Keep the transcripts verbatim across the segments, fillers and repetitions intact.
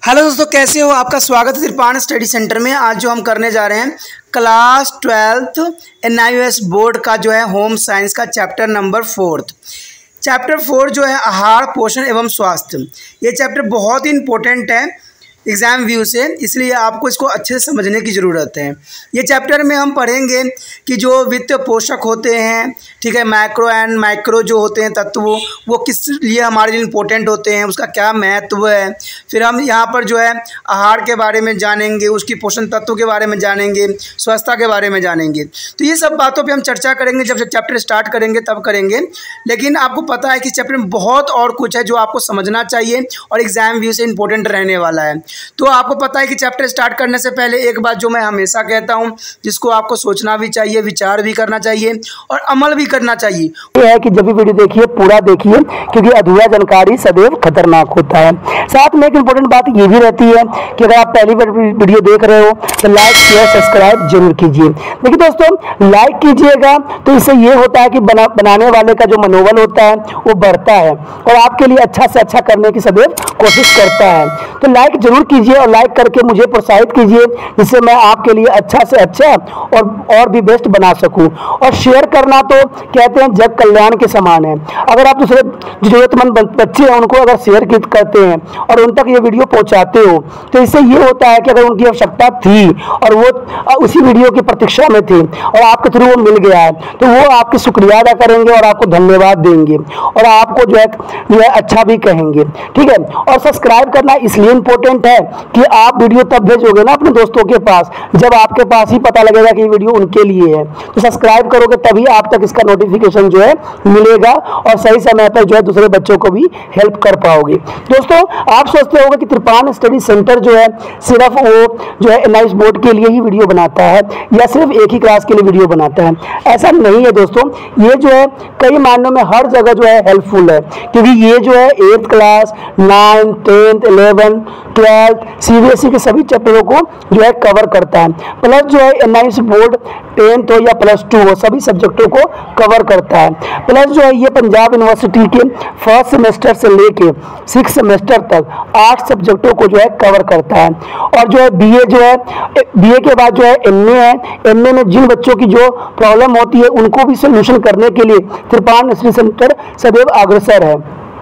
Hello दोस्तों, कैसे हो? आपका स्वागत है त्रिपाण स्टडी सेंटर में। आज जो हम करने जा रहे हैं class twelfth N I O S board का जो है होम साइंस का chapter number fourth. Chapter four जो है आहार, पोषण एवं स्वास्थ्य। ये चैप्टर बहुत ही इंपॉर्टेंट है एग्ज़ाम व्यू से, इसलिए आपको इसको अच्छे से समझने की ज़रूरत है। ये चैप्टर में हम पढ़ेंगे कि जो वित्तीय पोषक होते हैं, ठीक है, मैक्रो एंड माइक्रो जो होते हैं तत्व, वो किस लिए हमारे लिए इम्पोर्टेंट होते हैं, उसका क्या महत्व है। फिर हम यहाँ पर जो है आहार के बारे में जानेंगे, उसकी पोषण तत्व के बारे में जानेंगे, स्वच्छता के बारे में जानेंगे। तो ये सब बातों पर हम चर्चा करेंगे जब चैप्टर स्टार्ट करेंगे तब करेंगे। लेकिन आपको पता है कि चैप्टर में बहुत और कुछ है जो आपको समझना चाहिए और एग्ज़ाम व्यू से इम्पोर्टेंट रहने वाला है। तो आपको पता है कि चैप्टर स्टार्ट करने से पहले एक बात जो मैं हमेशा कहता हूं, जिसको आपको सोचना भी चाहिए, विचार भी करना चाहिए और अमल भी करना चाहिए, ये है कि जब भी वीडियो देखिए पूरा देखिए, क्योंकि अधूरा जानकारी सदैव खतरनाक होता है। साथ में एक इम्पोर्टेंट बात ये भी रहती है कि अगर आप पहली बार वीडियो देख रहे हो तो लाइक शेयर सब्सक्राइब जरूर कीजिए। देखिए दोस्तों, लाइक कीजिएगा तो इससे ये होता है कि बना, बनाने वाले का जो मनोबल होता है वो बढ़ता है और आपके लिए अच्छा से अच्छा करने की सदैव कोशिश करता है। तो लाइक जरूर कीजिए और लाइक करके मुझे प्रोत्साहित कीजिए, जिससे मैं आपके लिए अच्छा से अच्छा और और भी बेस्ट बना सकूं। और शेयर करना तो कहते हैं जग कल्याण के समान है। अगर आप दूसरे जरूरतमंद बच्चे हैं उनको अगर शेयर करते हैं और उन तक ये वीडियो पहुंचाते हो तो इससे ये होता है कि अगर उनकी आवश्यकता थी और वो उसी वीडियो की प्रतीक्षा में थे और आपके थ्रू वो मिल गया है तो वो आपकी शुक्रिया अदा करेंगे और आपको धन्यवाद देंगे और आपको जो है जो है अच्छा भी कहेंगे, ठीक है। और सब्सक्राइब करना इसलिए इम्पोर्टेंट है कि आप वीडियो तब भेजोगे ना अपने दोस्तों के पास जब आपके पास ही पता लगेगा कि वीडियो उनके लिए है। तो सब्सक्राइब करोगे तभी आप तक इसका नोटिफिकेशन जो है मिलेगा और सही समय पर जो है दूसरे बच्चों को भी हेल्प कर पाओगे। दोस्तों, आप सोचते होंगे कि त्रिपाण स्टडी सेंटर जो है सिर्फ वो जो है N I O S board के लिए ही वीडियो बनाता है या सिर्फ एक ही क्लास के लिए वीडियो बनाता है। ऐसा नहीं है दोस्तों, ये जो है कई मायनों में हर जगह जो है हेल्पफुल है, क्योंकि ये जो है eighth class, ninth, tenth, eleven, twelfth, C B S E के सभी चैप्टरों को जो है कवर करता है। प्लस जो है N I O S board tenth हो या प्लस टू हो सभी सब्जेक्टों को कवर करता है। प्लस जो है ये पंजाब यूनिवर्सिटी के फर्स्ट सेमेस्टर से लेके सिक्स सेमेस्टर तक आठ सब्जेक्टों को जो है कवर करता है। और जो है बी ए जो है बी ए के बाद जो है एम ए है। एम ए में जिन बच्चों की जो प्रॉब्लम होती है उनको भी सोल्यूशन करने के लिए त्रिपाण स्टडी सेंटर सदैव अग्रसर है।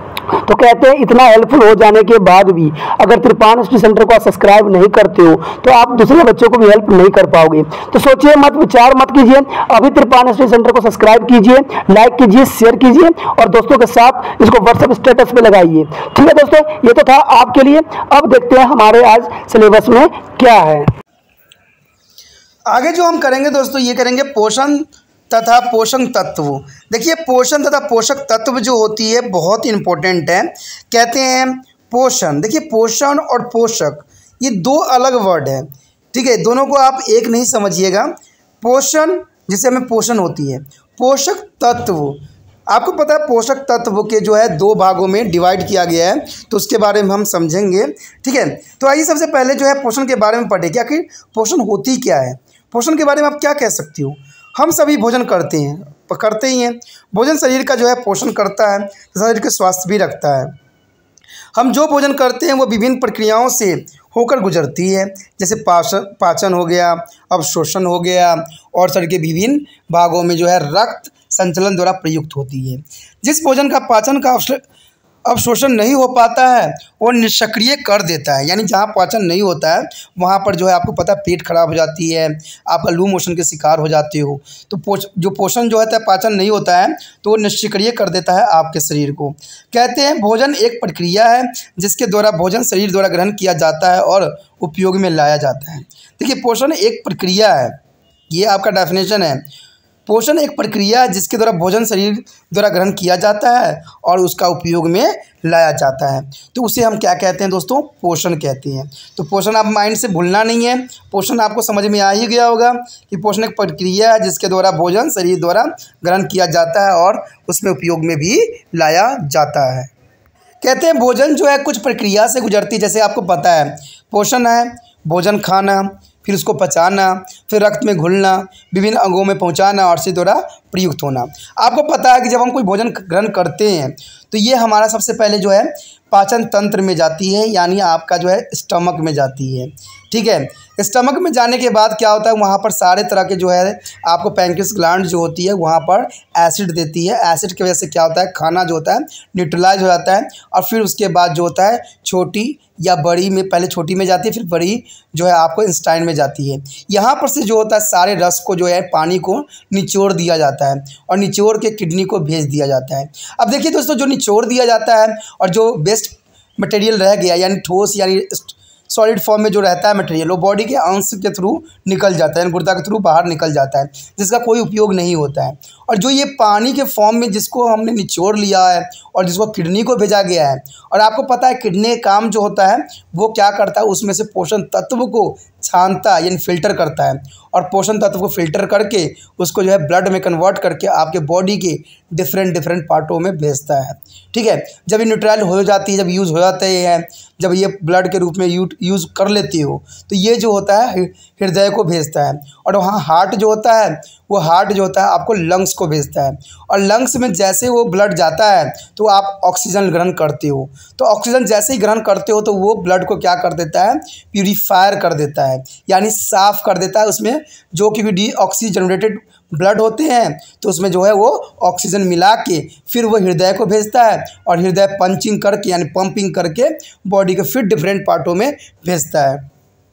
तो कहते हैं इतना हेल्पफुल हो जाने के बाद भी अगर त्रिपाण स्टडी सेंटर को सब्सक्राइब नहीं करते हो तो आप दूसरे बच्चों को भी हेल्प नहीं कर पाओगे। तो सोचिए मत, विचार मत कीजिए, अभी त्रिपाण स्टडी सेंटर को सब्सक्राइब कीजिए, लाइक कीजिए, शेयर कीजिए और दोस्तों के साथ इसको व्हाट्सएप स्टेटस पे लगाइए। ठीक है दोस्तों, ये तो था आपके लिए। अब देखते हैं हमारे आज सिलेबस में क्या है। आगे जो हम करेंगे दोस्तों, ये करेंगे पोषण तथा पोषक तत्व। देखिए, पोषण तथा पोषक तत्व जो होती है बहुत इंपॉर्टेंट है। कहते हैं पोषण, देखिए पोषण और पोषक ये दो अलग वर्ड है, ठीक है, दोनों को आप एक नहीं समझिएगा। पोषण जिसे हमें पोषण होती है, पोषक तत्व आपको पता है पोषक तत्व के जो है दो भागों में डिवाइड किया गया है, तो उसके बारे में हम समझेंगे, ठीक है। तो आइए सबसे पहले जो है पोषण के बारे में पढ़े कि आखिर पोषण होती क्या है। पोषण के बारे में आप क्या कह सकती हो? हम सभी भोजन करते हैं, करते ही हैं। भोजन शरीर का जो है पोषण करता है, शरीर के स्वास्थ्य भी रखता है। हम जो भोजन करते हैं वो विभिन्न प्रक्रियाओं से होकर गुजरती है, जैसे पाचन पाचन हो गया, अवशोषण हो गया और शरीर के विभिन्न भागों में जो है रक्त संचलन द्वारा प्रयुक्त होती है। जिस भोजन का पाचन का अवशोषण नहीं हो पाता है वो निष्क्रिय कर देता है, यानी जहाँ पाचन नहीं होता है वहाँ पर जो है आपको पता है पेट खराब हो जाती है, आपका लू मोशन के शिकार हो जाते हो। तो पोष जो पोषण जो होता है पाचन नहीं होता है तो वो निष्क्रिय कर देता है आपके शरीर को। कहते हैं भोजन एक प्रक्रिया है जिसके द्वारा भोजन शरीर द्वारा ग्रहण किया जाता है और उपयोग में लाया जाता है। देखिए, पोषण एक प्रक्रिया है, ये आपका डेफिनेशन है। पोषण एक प्रक्रिया है जिसके द्वारा भोजन शरीर द्वारा ग्रहण किया जाता है और उसका उपयोग में लाया जाता है, तो उसे हम क्या कहते हैं दोस्तों? पोषण कहते हैं। तो पोषण आप माइंड से भूलना नहीं है, पोषण आपको समझ में आ ही गया होगा कि पोषण एक प्रक्रिया है जिसके द्वारा भोजन शरीर द्वारा ग्रहण किया जाता है और उसमें उपयोग में भी लाया जाता है। कहते हैं भोजन जो है कुछ प्रक्रिया से गुजरती है, जैसे आपको पता है पोषण है भोजन खाना, फिर उसको पचाना, फिर रक्त में घुलना, विभिन्न अंगों में पहुंचाना और इसी द्वारा प्रयुक्त होना। आपको पता है कि जब हम कोई भोजन ग्रहण करते हैं तो ये हमारा सबसे पहले जो है पाचन तंत्र में जाती है, यानी आपका जो है स्टमक में जाती है। ठीक है, स्टमक में जाने के बाद क्या होता है, वहाँ पर सारे तरह के जो है आपको पैंक्रियास ग्लैंड जो होती है वहाँ पर एसिड देती है। एसिड की वजह से क्या होता है, खाना जो होता है न्यूट्रलाइज हो जाता है और फिर उसके बाद जो होता है छोटी या बड़ी में, पहले छोटी में जाती है फिर बड़ी जो है आपको इंस्टाइन में जाती है। यहाँ पर से जो होता है सारे रस को जो है पानी को निचोड़ दिया जाता है और निचोड़ के किडनी को भेज दिया जाता है। अब देखिए दोस्तों, जो निचोड़ दिया जाता है और जो वेस्ट मटेरियल रह गया यानी ठोस यानी सॉलिड फॉर्म में जो रहता है मटेरियल, वो बॉडी के अंश के थ्रू निकल जाता है, गुर्दा के थ्रू बाहर निकल जाता है, जिसका कोई उपयोग नहीं होता है। और जो ये पानी के फॉर्म में जिसको हमने निचोड़ लिया है और जिसको किडनी को भेजा गया है, और आपको पता है किडनी काम जो होता है वो क्या करता है, उसमें से पोषण तत्व को छानता है यानी फिल्टर करता है और पोषण तत्व को फिल्टर करके उसको जो है ब्लड में कन्वर्ट करके आपके बॉडी के डिफरेंट डिफरेंट पार्टों में भेजता है। ठीक है, जब ये न्यूट्रल हो जाती है, जब यूज़ हो जाते हैं, जब ये ब्लड के रूप में यूज़ कर लेती हो, तो ये जो होता है हृदय को भेजता है। और वहाँ हार्ट जो होता है वो हार्ट जो होता है आपको लंग्स को भेजता है और लंग्स में जैसे वो ब्लड जाता है तो आप ऑक्सीजन ग्रहण करते हो। तो ऑक्सीजन जैसे ही ग्रहण करते हो तो वो ब्लड को क्या कर देता है, प्यूरीफायर कर देता है यानी साफ़ कर देता है। उसमें जो कि डी ऑक्सीजनरेटेड ब्लड होते हैं तो उसमें जो है वो ऑक्सीजन मिला के फिर वो हृदय को भेजता है और हृदय पंचिंग करके यानी पंपिंग करके बॉडी के फिर डिफरेंट पार्टों में भेजता है।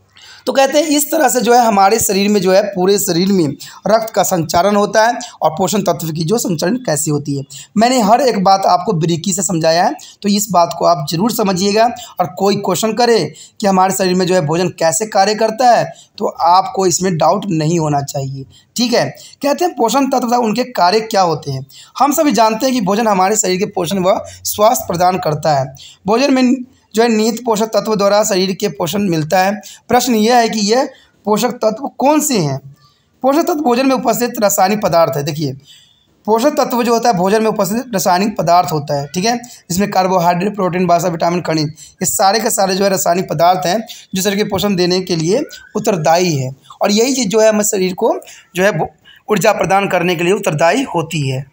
तो कहते हैं इस तरह से जो है हमारे शरीर में जो है पूरे शरीर में रक्त का संचारण होता है और पोषण तत्व की जो संचरण कैसे होती है। मैंने हर एक बात आपको बारीकी से समझाया है, तो इस बात को आप ज़रूर समझिएगा। और कोई क्वेश्चन करे कि हमारे शरीर में जो है भोजन कैसे कार्य करता है तो आपको इसमें डाउट नहीं होना चाहिए। ठीक है, कहते हैं पोषण तत्व तथा उनके कार्य क्या होते हैं। हम सभी जानते हैं कि भोजन हमारे शरीर के पोषण व स्वास्थ्य प्रदान करता है। भोजन में जो है निहित पोषक तत्व द्वारा शरीर के पोषण मिलता है। प्रश्न यह है कि यह पोषक तत्व कौन से हैं। पोषक तत्व भोजन में उपस्थित रासायनिक पदार्थ है। देखिए, पोषक तत्व जो होता है भोजन में उपस्थित रासायनिक पदार्थ होता है। ठीक है, इसमें कार्बोहाइड्रेट, प्रोटीन, वसा, विटामिन, खनिज, ये सारे के सारे जो है रासायनिक पदार्थ हैं जो शरीर के पोषण देने के लिए उत्तरदायी है। और यही चीज़ जो है हमारे शरीर को जो है ऊर्जा प्रदान करने के लिए उत्तरदायी होती है।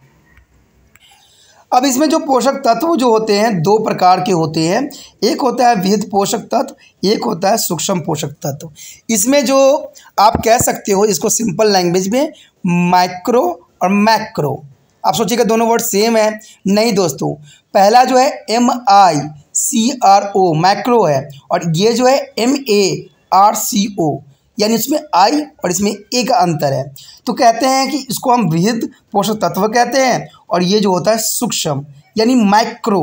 अब इसमें जो पोषक तत्व जो होते हैं दो प्रकार के होते हैं, एक होता है विहित पोषक तत्व, एक होता है सूक्ष्म पोषक तत्व। इसमें जो आप कह सकते हो इसको सिंपल लैंग्वेज में माइक्रो और मैक्रो। आप सोचिएगा दोनों वर्ड सेम है, नहीं दोस्तों। पहला जो है M I C R O macro है और ये जो है एम ए आर सी ओ यानी इसमें आई और इसमें ए का अंतर है। तो कहते हैं कि इसको हम विहित पोषक तत्व कहते हैं और ये जो होता है सूक्ष्म यानी micro,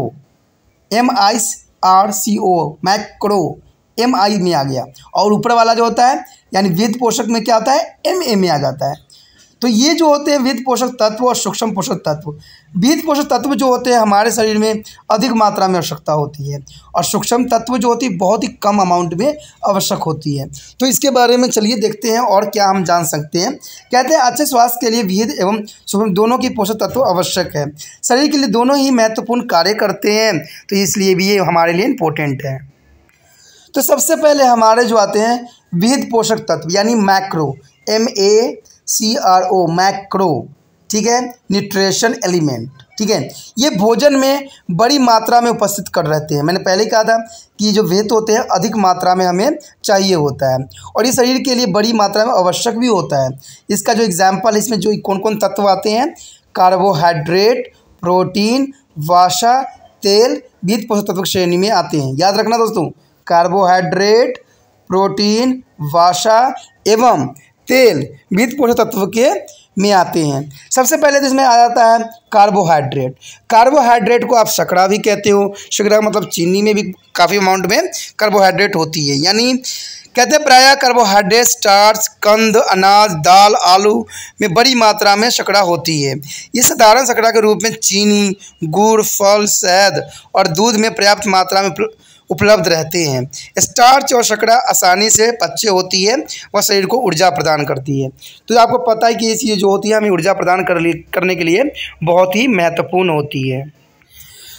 M I R C O macro, M I में आ गया। और ऊपर वाला जो होता है यानी विहित पोषक में क्या होता है, एम ए में आ जाता है। तो ये जो होते हैं विहित पोषक तत्व और सूक्ष्म पोषक तत्व। विहित पोषक तत्व जो होते हैं हमारे शरीर में अधिक मात्रा में आवश्यकता होती है और सूक्ष्म तत्व जो होती है बहुत ही कम अमाउंट में आवश्यक होती है। तो इसके बारे में चलिए देखते हैं और क्या हम जान सकते हैं। कहते हैं अच्छे स्वास्थ्य के लिए विहित एवं सूक्ष्म दोनों की पोषक तत्व आवश्यक है। शरीर के लिए दोनों ही महत्वपूर्ण कार्य करते हैं, तो इसलिए भी ये हमारे लिए इम्पोर्टेंट है। तो सबसे पहले हमारे जो आते हैं विहित पोषक तत्व यानी macro, M A C R O macro. ठीक है, न्यूट्रिशन एलिमेंट। ठीक है, ये भोजन में बड़ी मात्रा में उपस्थित कर रहते हैं। मैंने पहले ही कहा था कि जो विहित होते हैं अधिक मात्रा में हमें चाहिए होता है और ये शरीर के लिए बड़ी मात्रा में आवश्यक भी होता है। इसका जो एग्जाम्पल, इसमें जो कौन कौन तत्व आते हैं, कार्बोहाइड्रेट, प्रोटीन, वसा, तेल विहित पोषक तत्व श्रेणी में आते हैं। याद रखना दोस्तों, कार्बोहाइड्रेट, प्रोटीन, वसा एवं तेल विहित पोषक तत्व के में आते हैं। सबसे पहले तो इसमें आ जाता है कार्बोहाइड्रेट। कार्बोहाइड्रेट को आप शर्करा भी कहते हो। शर्करा मतलब चीनी में भी काफ़ी अमाउंट में कार्बोहाइड्रेट होती है। यानी कहते हैं प्रायः कार्बोहाइड्रेट स्टार्च, कंद, अनाज, दाल, आलू में बड़ी मात्रा में शर्करा होती है। ये साधारण शर्करा के रूप में चीनी, गुड़, फल, शहद और दूध में पर्याप्त मात्रा में उपलब्ध रहते हैं। स्टार्च और शर्करा आसानी से पच्य होती है, वह शरीर को ऊर्जा प्रदान करती है। तो आपको पता है कि ये चीज़ जो होती है हमें ऊर्जा प्रदान कर करने के लिए बहुत ही महत्वपूर्ण होती है।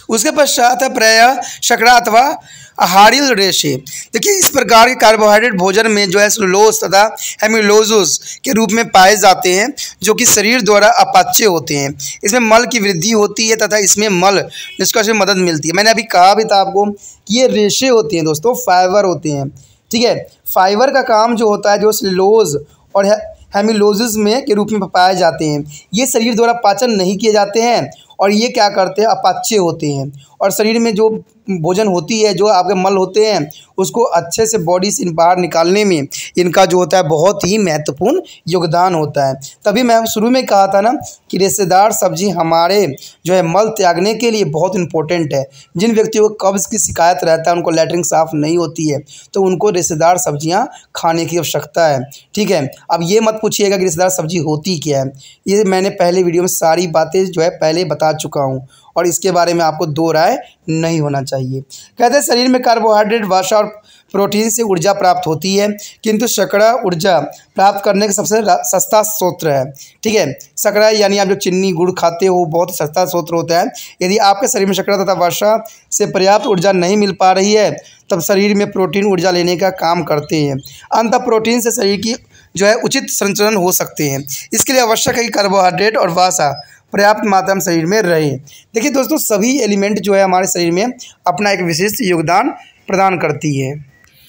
उसके पश्चात है प्रायः शर्करा अथवा आहारीय रेशे। देखिए इस प्रकार के कार्बोहाइड्रेट भोजन में जो है सेलुलोज तथा हेमिलोजुस के रूप में पाए जाते हैं, जो कि शरीर द्वारा अपाच्य होते हैं। इसमें मल की वृद्धि होती है तथा इसमें मल निष्कर्षण में मदद मिलती है। मैंने अभी कहा भी था आपको कि ये रेशे होते हैं दोस्तों, फाइबर होते हैं। ठीक है, फाइबर का काम जो होता है, जो सेलुलोज और हेमिलोजिस में के रूप में पाए जाते हैं, ये शरीर द्वारा पाचन नहीं किए जाते हैं और ये क्या करते हैं, अपाच्य होते हैं। और शरीर में जो भोजन होती है, जो आपके मल होते हैं, उसको अच्छे से बॉडी से बाहर निकालने में इनका जो होता है बहुत ही महत्वपूर्ण योगदान होता है। तभी मैं शुरू में कहा था ना कि रेशेदार सब्जी हमारे जो है मल त्यागने के लिए बहुत इंपॉर्टेंट है। जिन व्यक्तियों को कब्ज़ की शिकायत रहता है, उनको लैट्रिन साफ़ नहीं होती है, तो उनको रेशेदार सब्जियाँ खाने की आवश्यकता है। ठीक है, अब ये मत पूछिएगा कि रेशेदार सब्जी होती क्या है, ये मैंने पहले वीडियो में सारी बातें जो है पहले बता चुका हूँ और इसके बारे में आपको दो राय नहीं होना चाहिए। कहते हैं शरीर में कार्बोहाइड्रेट, वसा और प्रोटीन से ऊर्जा प्राप्त होती है, किंतु शर्करा ऊर्जा प्राप्त करने का सबसे सस्ता स्रोत है। ठीक है, शर्करा यानी आप जो चीनी गुड़ खाते हो, बहुत सस्ता स्रोत होता है। यदि आपके शरीर में शर्करा तथा वसा से पर्याप्त ऊर्जा नहीं मिल पा रही है, तब शरीर में प्रोटीन ऊर्जा लेने का काम करते हैं। अंततः प्रोटीन से शरीर की जो है उचित संचलन हो सकते हैं। इसके लिए आवश्यक है कि कार्बोहाइड्रेट और वसा पर्याप्त मात्रा में शरीर में रहे। देखिए दोस्तों, सभी एलिमेंट जो है हमारे शरीर में अपना एक विशिष्ट योगदान प्रदान करती है।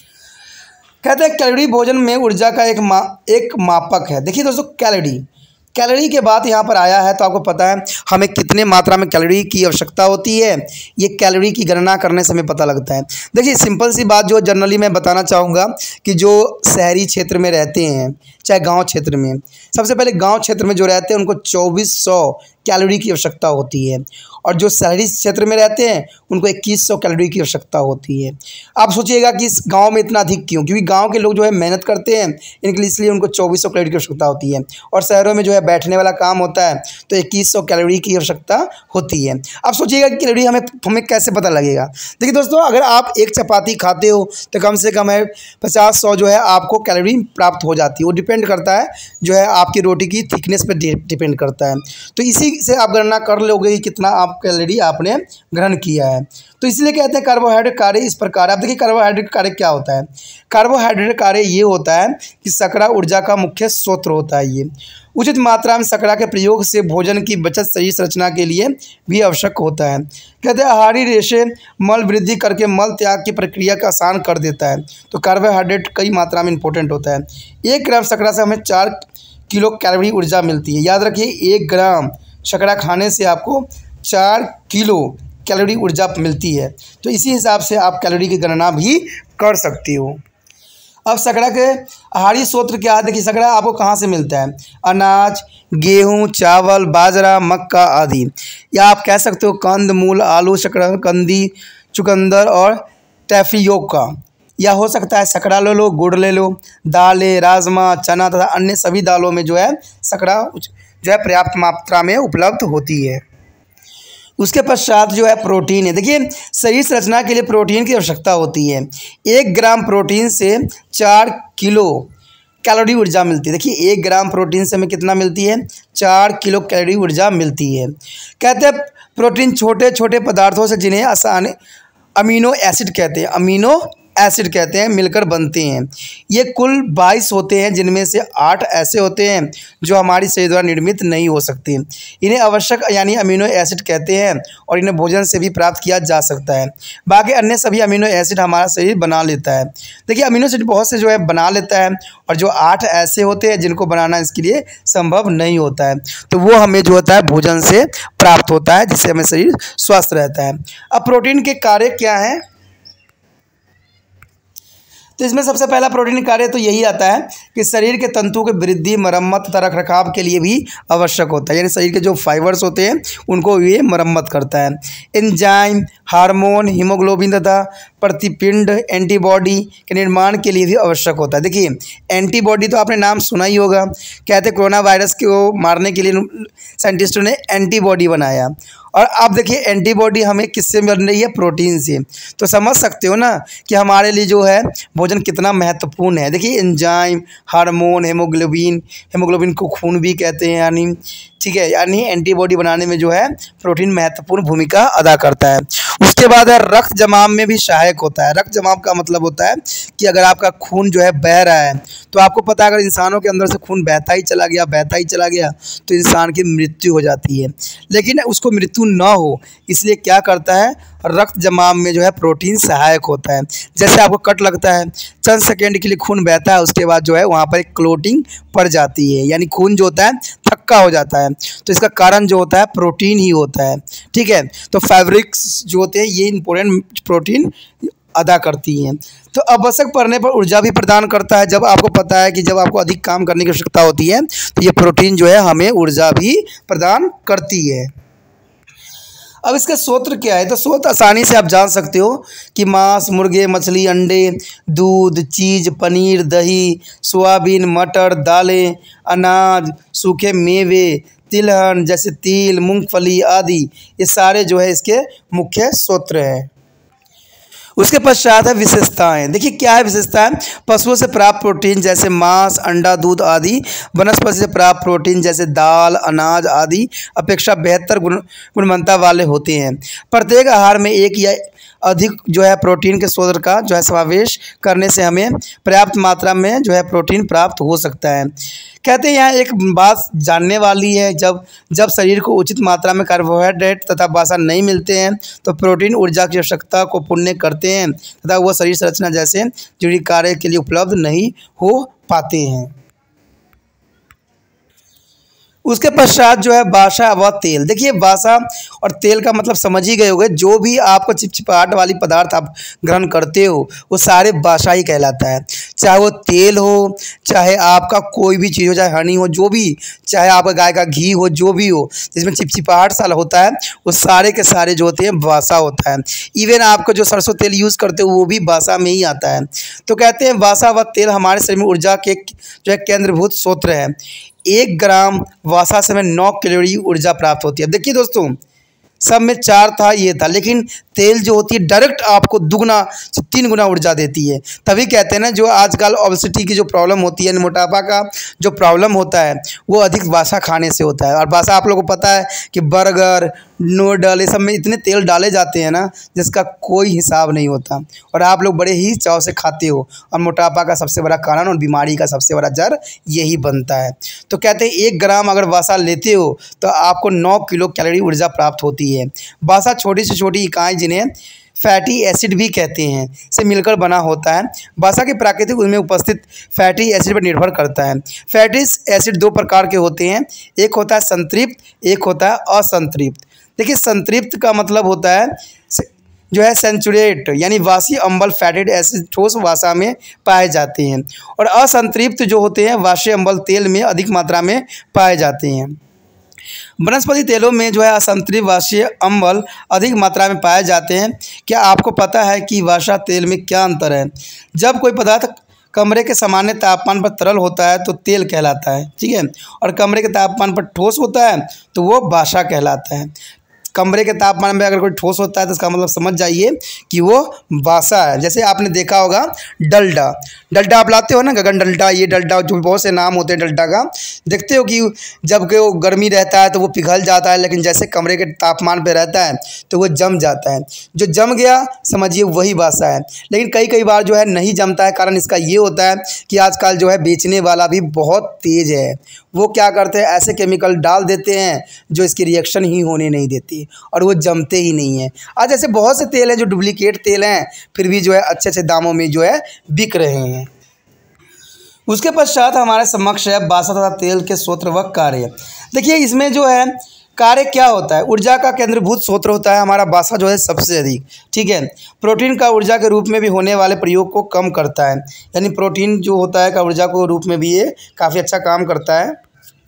कहते हैं कैलोरी भोजन में ऊर्जा का एक मा एक मापक है। देखिए दोस्तों, कैलोरी कैलोरी के बाद यहाँ पर आया है, तो आपको पता है हमें कितने मात्रा में कैलोरी की आवश्यकता होती है, ये कैलोरी की गणना करने से हमें पता लगता है। देखिए सिंपल सी बात जो जनरली मैं बताना चाहूँगा कि जो शहरी क्षेत्र में रहते हैं, चाहे गांव क्षेत्र में, सबसे पहले गांव क्षेत्र में जो रहते हैं उनको चौबीस सौ कैलोरी की आवश्यकता होती है, और जो शहरी क्षेत्र में रहते हैं उनको इक्कीस सौ कैलोरी की आवश्यकता होती है। आप सोचिएगा कि इस गांव में इतना अधिक क्यों, क्योंकि गांव के लोग जो है मेहनत करते हैं, इनके लिए इसलिए उनको चौबीस सौ कैलोरी की आवश्यकता होती है, और शहरों में जो है बैठने वाला काम होता है तो इक्कीस सौ कैलोरी की आवश्यकता होती है। आप सोचिएगा कि कैलोरी हमें हमें कैसे पता लगेगा। देखिए दोस्तों, अगर आप एक चपाती खाते हो तो कम से कम है पचास सौ जो है आपको कैलोरी प्राप्त हो जाती है। वो डिपेंड करता है जो है आपकी रोटी की थिकनेस पर डिपेंड करता है। तो इसी से आप गणना कर लोगे कि कितना आप कैलोरी आपने ग्रहण किया है। तो इसलिए कहते हैं कार्बोहाइड्रेट कार्य इस प्रकार। आप देखिए कार्बोहाइड्रेट कार्य क्या होता है। कार्बोहाइड्रेट कार्य ये होता है कि शर्करा ऊर्जा का मुख्य स्रोत होता है। ये उचित मात्रा में शर्करा के प्रयोग से भोजन की बचत शरीर संरचना के लिए भी आवश्यक होता है। कहते हैं आहारी रेशे मल वृद्धि करके मल त्याग की प्रक्रिया का आसान कर देता है। तो कार्बोहाइड्रेट कई मात्रा में इंपॉर्टेंट होता है। एक ग्राम शर्करा से हमें चार किलो कैलोरी ऊर्जा मिलती है। याद रखिए, एक ग्राम शर्करा खाने से आपको चार किलो कैलोरी ऊर्जा मिलती है। तो इसी हिसाब से आप कैलोरी की गणना भी कर सकते हो। अब शर्करा के आहारी स्रोत क्या है। देखिए शर्करा आपको कहाँ से मिलता है, अनाज, गेहूँ, चावल, बाजरा, मक्का आदि, या आप कह सकते हो कंद मूल, आलू, शकरकंदी, चुकंदर और टैफियोका, या हो सकता है शर्करा ले लो, गुड़ ले लो, दालें, राजमा, चना तथा अन्य सभी दालों में जो है शर्करा जो है पर्याप्त मात्रा में उपलब्ध होती है। उसके पश्चात जो है प्रोटीन है। देखिए शरीर संरचना के लिए प्रोटीन की आवश्यकता होती है। एक ग्राम प्रोटीन से चार किलो कैलोरी ऊर्जा मिलती है। देखिए एक ग्राम प्रोटीन से हमें कितना मिलती है, चार किलो कैलोरी ऊर्जा मिलती है। कहते हैं प्रोटीन छोटे छोटे पदार्थों से, जिन्हें आसान अमीनो एसिड कहते हैं, अमीनो एसिड कहते हैं, मिलकर बनते हैं। ये कुल बाईस होते हैं, जिनमें से आठ ऐसे होते हैं जो हमारी शरीर द्वारा निर्मित नहीं हो सकते। इन्हें आवश्यक यानी अमीनो एसिड कहते हैं और इन्हें भोजन से भी प्राप्त किया जा सकता है। बाकी अन्य सभी अमीनो एसिड हमारा शरीर बना लेता है। देखिए अमीनो एसिड बहुत से जो है बना लेता है, और जो आठ ऐसे होते हैं जिनको बनाना इसके लिए संभव नहीं होता है, तो वो हमें जो होता है भोजन से प्राप्त होता है, जिससे हमें शरीर स्वस्थ रहता है। अब प्रोटीन के कार्य क्या हैं, तो इसमें सबसे पहला प्रोटीन कार्य तो यही आता है कि शरीर के तंतुओं की वृद्धि, मरम्मत तथा रखरखाव के लिए भी आवश्यक होता है। यानी शरीर के जो फाइबर्स होते हैं उनको ये मरम्मत करता है। एंजाइम, हार्मोन, हीमोग्लोबिन तथा प्रतिपिंड एंटीबॉडी के निर्माण के लिए भी आवश्यक होता है। देखिए एंटीबॉडी तो आपने नाम सुना ही होगा। कहते कोरोना वायरस को मारने के लिए साइंटिस्टों ने एंटीबॉडी बनाया, और आप देखिए एंटीबॉडी हमें किससे मिल रही है, प्रोटीन से। तो समझ सकते हो ना कि हमारे लिए जो है भोजन कितना महत्वपूर्ण है। देखिए एंजाइम, हार्मोन, हेमोग्लोबिन, हेमोग्लोबिन को खून भी कहते हैं, यानी ठीक है, यानी एंटीबॉडी बनाने में जो है प्रोटीन महत्वपूर्ण भूमिका अदा करता है। उसके बाद है रक्त जमाव में भी सहायक होता है। रक्त जमाव का मतलब होता है कि अगर आपका खून जो है बह रहा है, तो आपको पता है अगर इंसानों के अंदर से खून बहता ही चला गया बहता ही चला गया तो इंसान की मृत्यु हो जाती है। लेकिन उसको मृत्यु ना हो इसलिए क्या करता है, रक्त जमाव में जो है प्रोटीन सहायक होता है। जैसे आपको कट लगता है, चंद सेकेंड के लिए खून बहता है, उसके बाद जो है वहाँ पर एक क्लोटिंग पड़ जाती है, यानी खून जो होता है थक्का हो जाता है। तो इसका कारण जो होता है प्रोटीन ही होता है। ठीक है, तो फैब्रिक्स जो होते हैं ये इंपॉर्टेंट प्रोटीन अदा करती हैं। तो आवश्यक पड़ने पर ऊर्जा भी प्रदान करता है। जब आपको पता है कि जब आपको अधिक काम करने की आवश्यकता होती है तो ये प्रोटीन जो है हमें ऊर्जा भी प्रदान करती है। अब इसके स्रोत क्या है, तो स्रोत आसानी से आप जान सकते हो कि मांस, मुर्गे, मछली, अंडे, दूध, चीज़, पनीर, दही, सोयाबीन, मटर, दालें, अनाज, सूखे मेवे, तिलहन जैसे तिल, मूंगफली आदि, ये सारे जो है इसके मुख्य स्रोत हैं। उसके पश्चात है विशेषताएं। देखिए क्या है विशेषताएं, पशुओं से प्राप्त प्रोटीन जैसे मांस, अंडा, दूध आदि वनस्पति से प्राप्त प्रोटीन जैसे दाल, अनाज आदि अपेक्षा बेहतर गुण गुणवत्ता वाले होते हैं। प्रत्येक आहार में एक या अधिक जो है प्रोटीन के स्रोत का जो है समावेश करने से हमें पर्याप्त मात्रा में जो है प्रोटीन प्राप्त हो सकता है। कहते हैं यहाँ एक बात जानने वाली है, जब जब शरीर को उचित मात्रा में कार्बोहाइड्रेट तथा वसा नहीं मिलते हैं तो प्रोटीन ऊर्जा की आवश्यकता को पूर्ण करते हैं तथा वह शरीर संरचना जैसे जरूरी कार्य के लिए उपलब्ध नहीं हो पाते हैं। उसके पश्चात जो है बासा व तेल। देखिए बासा और तेल का मतलब समझ ही गए होंगे, जो भी आपको चिपचिपाहट वाली पदार्थ आप ग्रहण करते हो वो सारे बासा ही कहलाता है। चाहे वो तेल हो, चाहे आपका कोई भी चीज़ हो, चाहे हनी हो, जो भी, चाहे आपका गाय का घी हो, जो भी हो जिसमें चिपचिपाहट सा होता है वो सारे के सारे जो होते हैं बासा होता है। इवन आपको जो सरसों तेल यूज़ करते हो वो भी बासा में ही आता है। तो कहते हैं बासा व तेल हमारे शरीर में ऊर्जा के जो है केंद्रभूत स्रोत है। एक ग्राम वसा से हमें नौ कैलोरी ऊर्जा प्राप्त होती है। देखिए दोस्तों, सब में चार था ये था, लेकिन तेल जो होती है डायरेक्ट आपको दुगना से तीन गुना ऊर्जा देती है। तभी कहते हैं ना, जो आजकल ओबेसिटी की जो प्रॉब्लम होती है, मोटापा का जो प्रॉब्लम होता है वो अधिक बासा खाने से होता है। और बासा आप लोगों को पता है कि बर्गर, नूडल, ये सब में इतने तेल डाले जाते हैं ना जिसका कोई हिसाब नहीं होता, और आप लोग बड़े ही चाव से खाते हो, और मोटापा का सबसे बड़ा कारण और बीमारी का सबसे बड़ा जड़ यही बनता है। तो कहते हैं एक ग्राम अगर बासा लेते हो तो आपको नौ किलो कैलोरी ऊर्जा प्राप्त होती है। बासा छोटी से छोटी इकाई जिन्हें फैटी एसिड भी कहते हैं से मिलकर बना होता है। बासा के प्राकृतिक उनमें उपस्थित फैटी एसिड पर निर्भर करता है। फैटी एसिड दो प्रकार के होते हैं, एक होता है संतृप्त, एक होता है असंतृप्त। देखिए संतृप्त का मतलब होता है जो है सेंचुरेट, यानी वासी अम्बल फैटेड एसिड ठोस वसा में पाए जाते हैं, और असंतृप्त जो होते हैं वाष्य अम्बल तेल में अधिक मात्रा में पाए जाते हैं। वनस्पति तेलों में जो है असंतृप्त वाष्य अम्ल अधिक मात्रा में पाए जाते हैं। क्या आपको पता है कि वसा तेल में क्या अंतर है? जब कोई पदार्थ कमरे के सामान्य तापमान पर तरल होता है तो तेल कहलाता है, ठीक है, और कमरे के तापमान पर ठोस होता है तो वो वसा कहलाता है। कमरे के तापमान में अगर कोई ठोस होता है तो इसका मतलब समझ जाइए कि वो वसा है। जैसे आपने देखा होगा डलडा, डलडा आप लाते हो ना, गगन डलडा, ये डलडा, जो बहुत से नाम होते हैं डलडा का। देखते हो कि जब कि वो गर्मी रहता है तो वो पिघल जाता है, लेकिन जैसे कमरे के तापमान पे रहता है तो वो जम जाता है। जो जम गया समझिए वही वसा है। लेकिन कई कई बार जो है नहीं जमता है। कारण इसका ये होता है कि आजकल जो है बेचने वाला भी बहुत तेज़ है। वो क्या करते हैं, ऐसे केमिकल डाल देते हैं जो इसकी रिएक्शन ही होने नहीं देती और वो जमते ही नहीं है। आज ऐसे बहुत से तेल हैं जो डुप्लीकेट तेल हैं, फिर भी जो है अच्छे अच्छे दामों में जो है बिक रहे हैं। उसके पश्चात हमारे समक्ष है बासा तथा तेल के स्रोत व कार्य। देखिए इसमें जो है कार्य क्या होता है, ऊर्जा का केंद्रभूत स्रोत होता है हमारा बासा जो है सबसे अधिक, ठीक है। प्रोटीन का ऊर्जा के रूप में भी होने वाले प्रयोग को कम करता है, यानी प्रोटीन जो होता है का ऊर्जा को रूप में भी ये काफ़ी अच्छा काम करता है।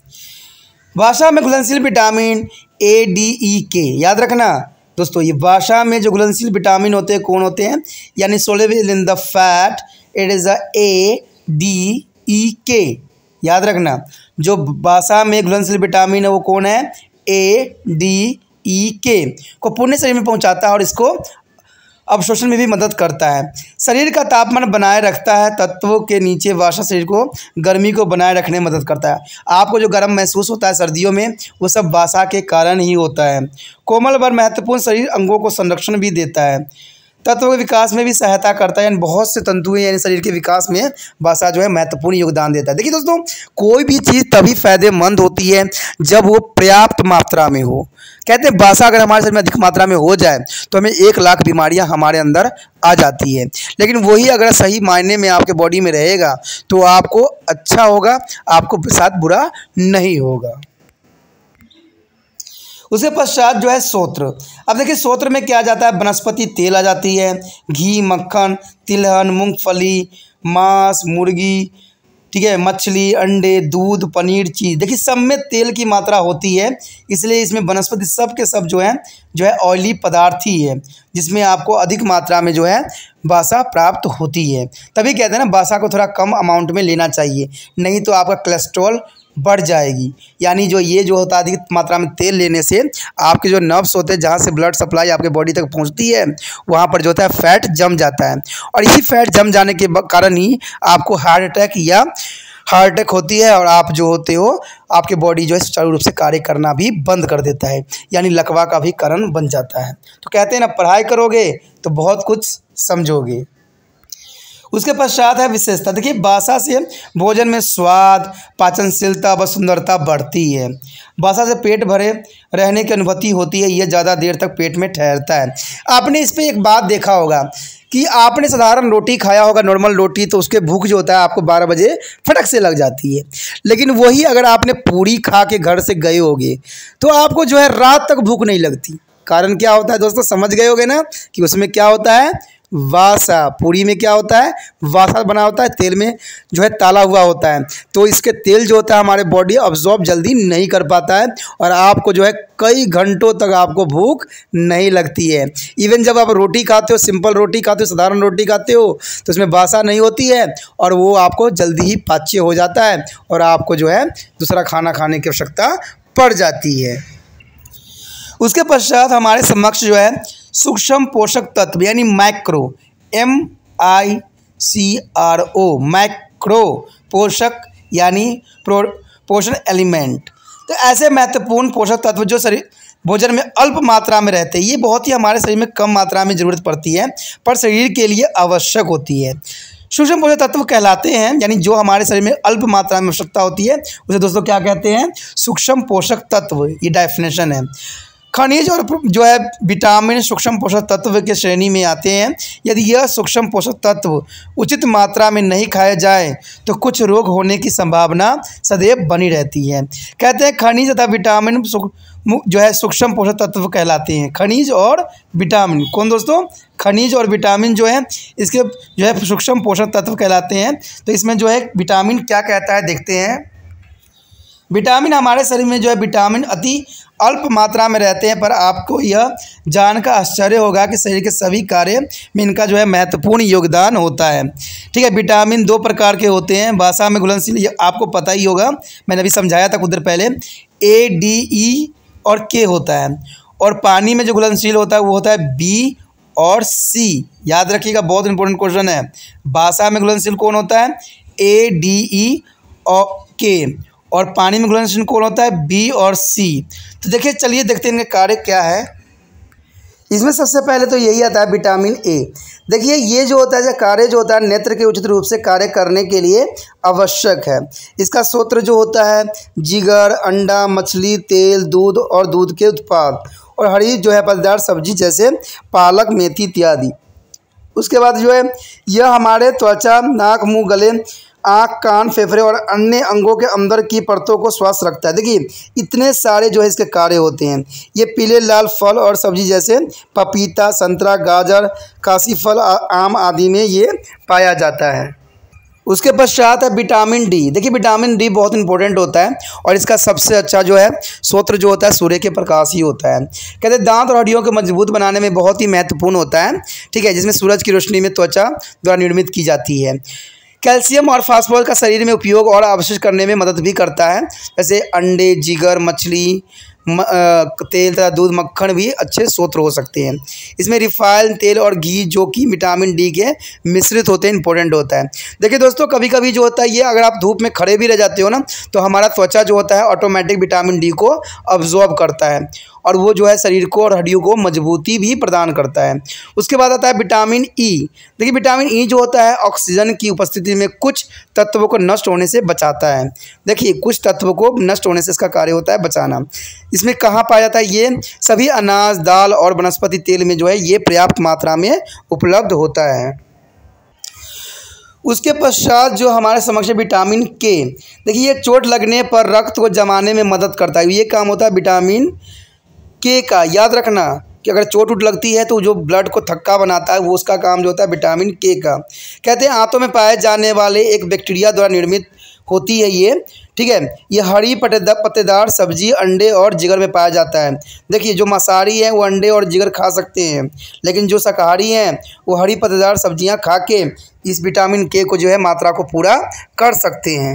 बासा में घुलनशील vitamin A, D, E, K, याद रखना दोस्तों, ये बासा में जो घुलनशील विटामिन होते हैं कौन होते हैं, यानी soluble in the fat, it is a A, D, E, K, याद रखना। जो बासा में घुलनशील विटामिन है वो कौन है, ए, डी, ई के को पुण्य शरीर में पहुंचाता है और इसको अवशोषण में भी मदद करता है। शरीर का तापमान बनाए रखता है। तत्वों के नीचे वासा शरीर को गर्मी को बनाए रखने में मदद करता है। आपको जो गर्म महसूस होता है सर्दियों में, वो सब वासा के कारण ही होता है। कोमल वर महत्वपूर्ण शरीर अंगों को संरक्षण भी देता है। तत्वों के विकास में भी सहायता करता है। यानी बहुत से तंतु हैं, यानी शरीर के विकास में वसा जो है महत्वपूर्ण योगदान देता है। देखिए दोस्तों, कोई भी चीज़ तभी फायदेमंद होती है जब वो पर्याप्त मात्रा में हो। कहते हैं वसा अगर हमारे शरीर में अधिक मात्रा में हो जाए तो हमें एक लाख बीमारियां हमारे अंदर आ जाती है। लेकिन वही अगर सही मायने में आपके बॉडी में रहेगा तो आपको अच्छा होगा, आपको साथ बुरा नहीं होगा। उसके पश्चात जो है सोत्र। अब देखिए सोत्र में क्या आ जाता है, वनस्पति तेल आ जाती है, घी, मक्खन, तिलहन, मूंगफली, मांस, मुर्गी, ठीक है, मछली, अंडे, दूध, पनीर, चीज़। देखिए सब में तेल की मात्रा होती है, इसलिए इसमें वनस्पति सब के सब जो है जो है ऑयली पदार्थ ही है, जिसमें आपको अधिक मात्रा में जो है वसा प्राप्त होती है। तभी कहते हैं ना वसा को थोड़ा कम अमाउंट में लेना चाहिए, नहीं तो आपका कोलेस्ट्रॉल बढ़ जाएगी। यानी जो ये जो होता है अधिक मात्रा में तेल लेने से आपके जो नर्व्स होते हैं, जहाँ से ब्लड सप्लाई आपके बॉडी तक पहुँचती है, वहाँ पर जो होता है फैट जम जाता है और इसी फैट जम जाने के कारण ही आपको हार्ट अटैक या हार्ट अटैक होती है और आप जो होते हो आपके बॉडी जो है सुचारू रूप से कार्य करना भी बंद कर देता है, यानी लकवा का भी कारण बन जाता है। तो कहते हैं ना, पढ़ाई करोगे तो बहुत कुछ समझोगे। उसके पश्चात है विशेषता। देखिए वसा से भोजन में स्वाद, पाचनशीलता व सुंदरता बढ़ती है। वसा से पेट भरे रहने की अनुभूति होती है, यह ज़्यादा देर तक पेट में ठहरता है। आपने इस पे एक बात देखा होगा कि आपने साधारण रोटी खाया होगा, नॉर्मल रोटी, तो उसके भूख जो होता है आपको बारह बजे फटक से लग जाती है। लेकिन वही अगर आपने पूरी खा के घर से गए होगे तो आपको जो है रात तक भूख नहीं लगती। कारण क्या होता है दोस्तों, समझ गए होगे ना कि उसमें क्या होता है, वासा। पूरी में क्या होता है, वासा बना होता है, तेल में जो है ताला हुआ होता है, तो इसके तेल जो होता है हमारे बॉडी अब्जॉर्ब जल्दी नहीं कर पाता है और आपको जो है कई घंटों तक आपको भूख नहीं लगती है। इवन जब आप रोटी खाते हो, सिंपल रोटी खाते हो, साधारण रोटी खाते हो, तो उसमें वासा नहीं होती है और वो आपको जल्दी ही पाच्य हो जाता है और आपको जो है दूसरा खाना खाने की आवश्यकता पड़ जाती है। उसके पश्चात हमारे समक्ष जो है सूक्ष्म पोषक तत्व यानी macro, M I C R O, macro पोषक यानी पोषण एलिमेंट। तो ऐसे महत्वपूर्ण पोषक तत्व जो शरीर भोजन में अल्प मात्रा में रहते हैं, ये बहुत ही हमारे शरीर में कम मात्रा में ज़रूरत पड़ती है पर शरीर के लिए आवश्यक होती है। सूक्ष्म पोषक तत्व कहलाते हैं, यानी जो हमारे शरीर में अल्प मात्रा में आवश्यकता होती है उसे दोस्तों क्या कहते हैं, सूक्ष्म पोषक तत्व। ये डेफिनेशन है। खनिज और जो है विटामिन सूक्ष्म पोषक तत्व के श्रेणी में आते हैं। यदि यह सूक्ष्म पोषक तत्व उचित मात्रा में नहीं खाए जाए तो कुछ रोग होने की संभावना सदैव बनी रहती है। कहते हैं खनिज तथा विटामिन जो है सूक्ष्म पोषक तत्व कहलाते हैं। खनिज और विटामिन, कौन दोस्तों, खनिज और विटामिन जो है इसके जो है सूक्ष्म पोषक तत्व कहलाते हैं। तो इसमें जो है विटामिन क्या कहता है देखते हैं। विटामिन हमारे शरीर में जो है विटामिन अति अल्प मात्रा में रहते हैं, पर आपको यह जानकर आश्चर्य होगा कि शरीर के सभी कार्य में इनका जो है महत्वपूर्ण योगदान होता है। ठीक है, विटामिन दो प्रकार के होते हैं। वसा में घुलनशील, ये आपको पता ही होगा, मैंने अभी समझाया था कुछ देर पहले, ए, डी, ई और के होता है। और पानी में जो घुलनशील होता है वो होता है बी और सी। याद रखिएगा, बहुत इंपॉर्टेंट क्वेश्चन है। वसा में घुलनशील कौन होता है, ए, डी, ई और के। और पानी में घुलनशील कौन होता है, बी और सी। तो देखिए, चलिए देखते हैं इनके कार्य क्या है। इसमें सबसे पहले तो यही आता है विटामिन ए। देखिए ये जो होता है, जो कार्य जो होता है नेत्र के उचित रूप से कार्य करने के लिए आवश्यक है। इसका स्रोत जो होता है जिगर, अंडा, मछली, तेल, दूध और दूध के उत्पाद और हरी जो है फलदार सब्जी जैसे पालक, मेथी इत्यादि। उसके बाद जो है यह हमारे त्वचा, नाक, मुंह, गले, आँख, कान, फेफड़े और अन्य अंगों के अंदर की परतों को स्वस्थ रखता है। देखिए इतने सारे जो है इसके कार्य होते हैं। ये पीले लाल फल और सब्जी जैसे पपीता, संतरा, गाजर, काशी फल, आम आदि में ये पाया जाता है। उसके पश्चात है विटामिन डी। देखिए विटामिन डी बहुत इंपॉर्टेंट होता है और इसका सबसे अच्छा जो है स्रोत जो होता है सूर्य के प्रकाश ही होता है। कहते हैं दांत और हड्डियों को मजबूत बनाने में बहुत ही महत्वपूर्ण होता है। ठीक है, जिसमें सूरज की रोशनी में त्वचा द्वारा निर्मित की जाती है। कैल्शियम और फास्फोरस का शरीर में उपयोग और अवशेष करने में मदद भी करता है। जैसे अंडे, जिगर, मछली, तेल तथा दूध मक्खन भी अच्छे स्रोत हो सकते हैं। इसमें रिफाइंड तेल और घी जो कि विटामिन डी के मिश्रित होते हैं, इंपॉर्टेंट होता है। देखिए दोस्तों, कभी कभी जो होता है ये, अगर आप धूप में खड़े भी रह जाते हो ना, तो हमारा त्वचा जो होता है ऑटोमेटिक विटामिन डी को अब्जॉर्ब करता है और वो जो है शरीर को और हड्डियों को मजबूती भी प्रदान करता है। उसके बाद आता है विटामिन ई। देखिए विटामिन ई जो होता है ऑक्सीजन की उपस्थिति में कुछ तत्वों को नष्ट होने से बचाता है। देखिए कुछ तत्वों को नष्ट होने से इसका कार्य होता है बचाना। इसमें कहाँ पाया जाता है? ये सभी अनाज, दाल और वनस्पति तेल में जो है ये पर्याप्त मात्रा में उपलब्ध होता है। उसके पश्चात जो हमारे समक्ष है विटामिन के। देखिए ये चोट लगने पर रक्त को जमाने में मदद करता है। ये काम होता है विटामिन के का। याद रखना कि अगर चोट उट लगती है तो जो ब्लड को थक्का बनाता है वो उसका काम जो होता है विटामिन के का। कहते हैं आंतों में पाए जाने वाले एक बैक्टीरिया द्वारा निर्मित होती है ये, ठीक है। ये हरी पत्तेदार पत्तेदार सब्जी, अंडे और जिगर में पाया जाता है। देखिए जो मांसाहारी हैं वो अंडे और जिगर खा सकते हैं, लेकिन जो शाकाहारी हैं वो हरी पत्तेदार सब्जियां खा के इस विटामिन के को जो है मात्रा को पूरा कर सकते हैं।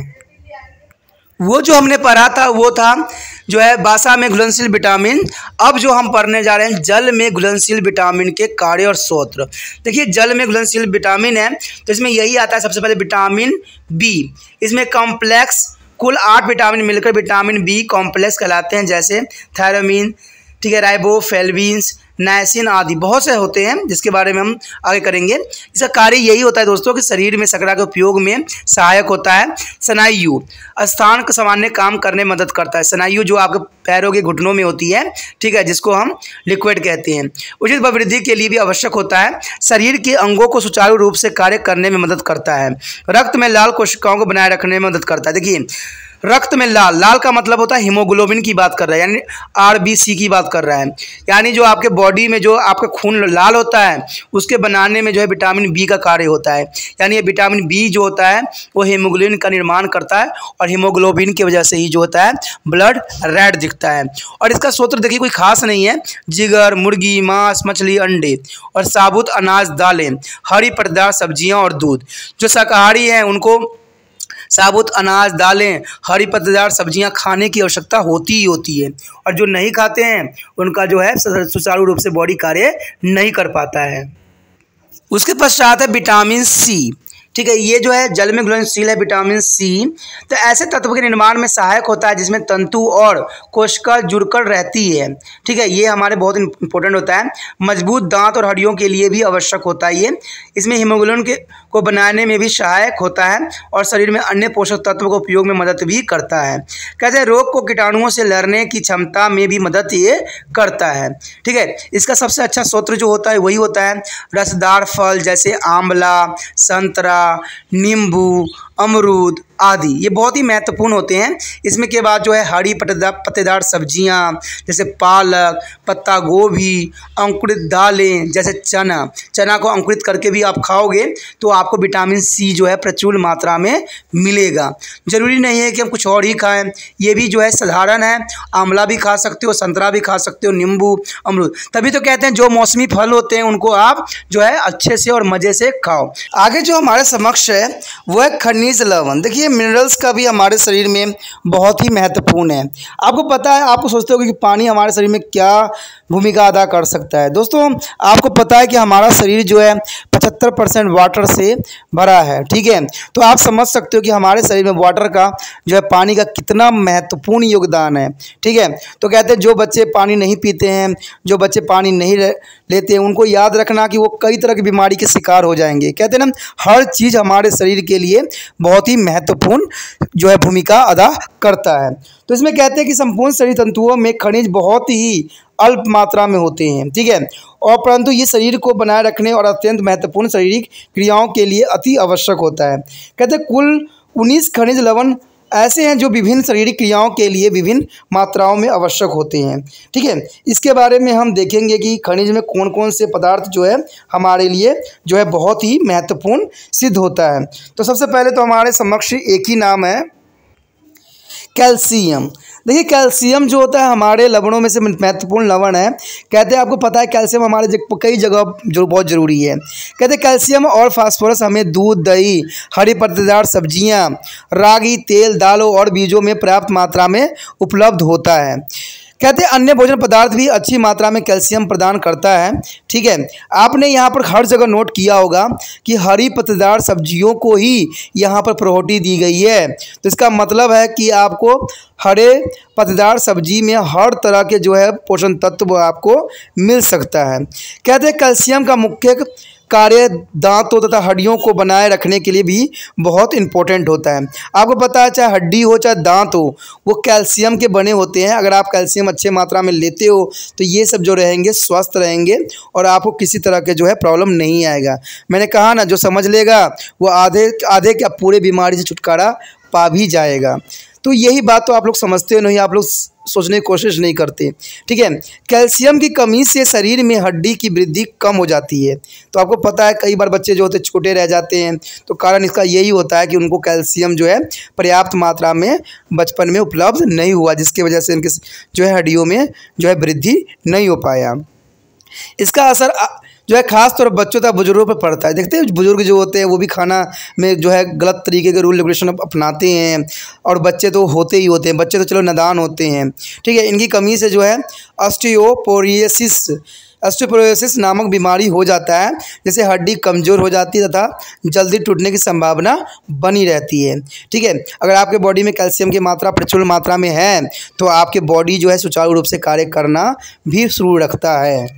वो जो हमने पढ़ा था वो था जो है बासा में घुलनशील विटामिन। अब जो हम पढ़ने जा रहे हैं जल में घुलनशील विटामिन के कार्य और स्रोत। देखिए जल में घुलनशील विटामिन है तो इसमें यही आता है सबसे पहले विटामिन बी। इसमें कॉम्प्लेक्स कुल आठ विटामिन मिलकर विटामिन बी कॉम्प्लेक्स कहलाते हैं, जैसे थायरामीन, ठीक है, राइबोफ्लेविन्स, नायसिन आदि बहुत से होते हैं जिसके बारे में हम आगे करेंगे। इसका कार्य यही होता है दोस्तों कि शरीर में शर्करा के उपयोग में सहायक होता है। स्नायु स्थान का सामान्य काम करने में मदद करता है। स्नायु जो आपके पैरों के घुटनों में होती है, ठीक है, जिसको हम लिक्विड कहते हैं, उचित वृद्धि के लिए भी आवश्यक होता है। शरीर के अंगों को सुचारू रूप से कार्य करने में मदद करता है। रक्त में लाल कोशिकाओं को बनाए रखने में मदद करता है। देखिए रक्त में लाल, लाल का मतलब होता है हीमोग्लोबिन की बात कर रहा है, यानी आरबीसी की बात कर रहा है, यानी जो आपके बॉडी में जो आपका खून लाल होता है उसके बनाने में जो है विटामिन बी का कार्य होता है। यानी ये विटामिन बी जो होता है वो हीमोग्लोबिन का निर्माण करता है और हीमोग्लोबिन की वजह से ही जो होता है ब्लड रेड दिखता है। और इसका स्रोत देखिए कोई खास नहीं है, जिगर, मुर्गी, मांस, मछली, अंडे और साबुत अनाज, दालें, हरी पत्तेदार सब्जियाँ और दूध। जो शाकाहारी हैं उनको साबुत अनाज, दालें, हरी पत्तेदार सब्जियां खाने की आवश्यकता होती ही होती है, और जो नहीं खाते हैं उनका जो है सुचारू रूप से बॉडी कार्य नहीं कर पाता है। उसके पश्चात है विटामिन सी, ठीक है। ये जो है जल में घुलनशील है विटामिन सी, तो ऐसे तत्व के निर्माण में सहायक होता है जिसमें तंतु और कोशिका जुड़कर रहती है, ठीक है। ये हमारे बहुत इंपॉर्टेंट होता है। मजबूत दांत और हड्डियों के लिए भी आवश्यक होता है ये। इसमें हीमोग्लोबिन के को बनाने में भी सहायक होता है और शरीर में अन्य पोषक तत्वों के उपयोग में मदद भी करता है। कहते हैं रोग को कीटाणुओं से लड़ने की क्षमता में भी मदद ये करता है, ठीक है। इसका सबसे अच्छा स्रोत जो होता है वही होता है रसदार फल, जैसे आंवला, संतरा, नींबू, अमरूद आदि, ये बहुत ही महत्वपूर्ण होते हैं। इसमें के बाद जो है हरी पत्तेदार पत्तेदार सब्जियां जैसे पालक, पत्ता गोभी, अंकुरित दालें जैसे चना, चना को अंकुरित करके भी आप खाओगे तो आपको विटामिन सी जो है प्रचुर मात्रा में मिलेगा। जरूरी नहीं है कि हम कुछ और ही खाएं, ये भी जो है साधारण है। आंवला भी खा सकते हो, संतरा भी खा सकते हो, नींबू, अमरूद। तभी तो कहते हैं जो मौसमी फल होते हैं उनको आप जो है अच्छे से और मज़े से खाओ। आगे जो हमारे समक्ष है वो है खनिज लवण। देखिए मिनरल्स का भी हमारे शरीर में बहुत ही महत्वपूर्ण है। आपको पता है, आपको सोचते हो कि पानी हमारे शरीर में क्या भूमिका अदा कर सकता है। दोस्तों आपको पता है कि हमारा शरीर जो है पचहत्तर परसेंट वाटर से भरा है, ठीक है। तो आप समझ सकते हो कि हमारे शरीर में वाटर का जो है पानी का कितना महत्वपूर्ण योगदान है, ठीक है। तो कहते हैं जो बच्चे पानी नहीं पीते हैं, जो बच्चे पानी नहीं लेते हैं, उनको याद रखना कि वो कई तरह की बीमारी के शिकार हो जाएंगे। कहते हैं ना हर चीज़ हमारे शरीर के लिए बहुत ही महत्वपूर्ण जो है भूमिका अदा करता है। तो इसमें कहते हैं कि संपूर्ण शरीर तंतुओं में खनिज बहुत ही अल्प मात्रा में होते हैं, ठीक है, और परंतु ये शरीर को बनाए रखने और अत्यंत महत्वपूर्ण शारीरिक क्रियाओं के लिए अति आवश्यक होता है। कहते हैं कुल उन्नीस खनिज लवण ऐसे हैं जो विभिन्न शारीरिक क्रियाओं के लिए विभिन्न मात्राओं में आवश्यक होते हैं, ठीक है। इसके बारे में हम देखेंगे कि खनिज में कौन कौन से पदार्थ जो है हमारे लिए जो है बहुत ही महत्वपूर्ण सिद्ध होता है। तो सबसे पहले तो हमारे समक्ष एक ही नाम है कैल्शियम। देखिए कैल्शियम जो होता है हमारे लवणों में से महत्वपूर्ण लवण है। कहते हैं आपको पता है कैल्शियम हमारे जग, कई जगह जो बहुत ज़रूरी है। कहते हैं कैल्शियम और फास्फोरस हमें दूध, दही, हरी पत्तेदार सब्जियां, रागी, तेल, दालों और बीजों में पर्याप्त मात्रा में उपलब्ध होता है। कहते हैं अन्य भोजन पदार्थ भी अच्छी मात्रा में कैल्शियम प्रदान करता है। ठीक है, आपने यहाँ पर हर जगह नोट किया होगा कि हरी पत्तेदार सब्जियों को ही यहाँ पर प्रायोरिटी दी गई है। तो इसका मतलब है कि आपको हरे पत्तेदार सब्जी में हर तरह के जो है पोषण तत्व आपको मिल सकता है। कहते हैं कैल्शियम का मुख्य कार्य दांतों तथा हड्डियों को बनाए रखने के लिए भी बहुत इम्पोर्टेंट होता है। आपको पता है चाहे हड्डी हो चाहे दांत हो, वो कैल्शियम के बने होते हैं। अगर आप कैल्शियम अच्छे मात्रा में लेते हो तो ये सब जो रहेंगे स्वस्थ रहेंगे और आपको किसी तरह के जो है प्रॉब्लम नहीं आएगा। मैंने कहा ना, जो समझ लेगा वो आधे आधे क्या पूरे बीमारी से छुटकारा पा भी जाएगा। तो यही बात तो आप लोग समझते हो नहीं, आप लोग सोचने की कोशिश नहीं करते। ठीक है, कैल्शियम की कमी से शरीर में हड्डी की वृद्धि कम हो जाती है। तो आपको पता है कई बार बच्चे जो होते हैं छोटे रह जाते हैं, तो कारण इसका यही होता है कि उनको कैल्शियम जो है पर्याप्त मात्रा में बचपन में उपलब्ध नहीं हुआ, जिसकी वजह से इनके जो है हड्डियों में जो है वृद्धि नहीं हो पाया। इसका असर जो है खास तौर पर बच्चों तथा बुजुर्गों पर पड़ता है। देखते हैं बुजुर्ग जो होते हैं वो भी खाना में जो है गलत तरीके के रूल रेगुलेशन अपनाते हैं, और बच्चे तो होते ही होते हैं, बच्चे तो चलो नादान होते हैं। ठीक है, इनकी कमी से जो है ऑस्टियोपोरोसिस ऑस्टियोपोरोसिस नामक बीमारी हो जाता है, जैसे हड्डी कमज़ोर हो जाती है तथा जल्दी टूटने की संभावना बनी रहती है। ठीक है, अगर आपके बॉडी में कैल्शियम की मात्रा प्रचुर मात्रा में है तो आपके बॉडी जो है सुचारू रूप से कार्य करना भी शुरू रखता है।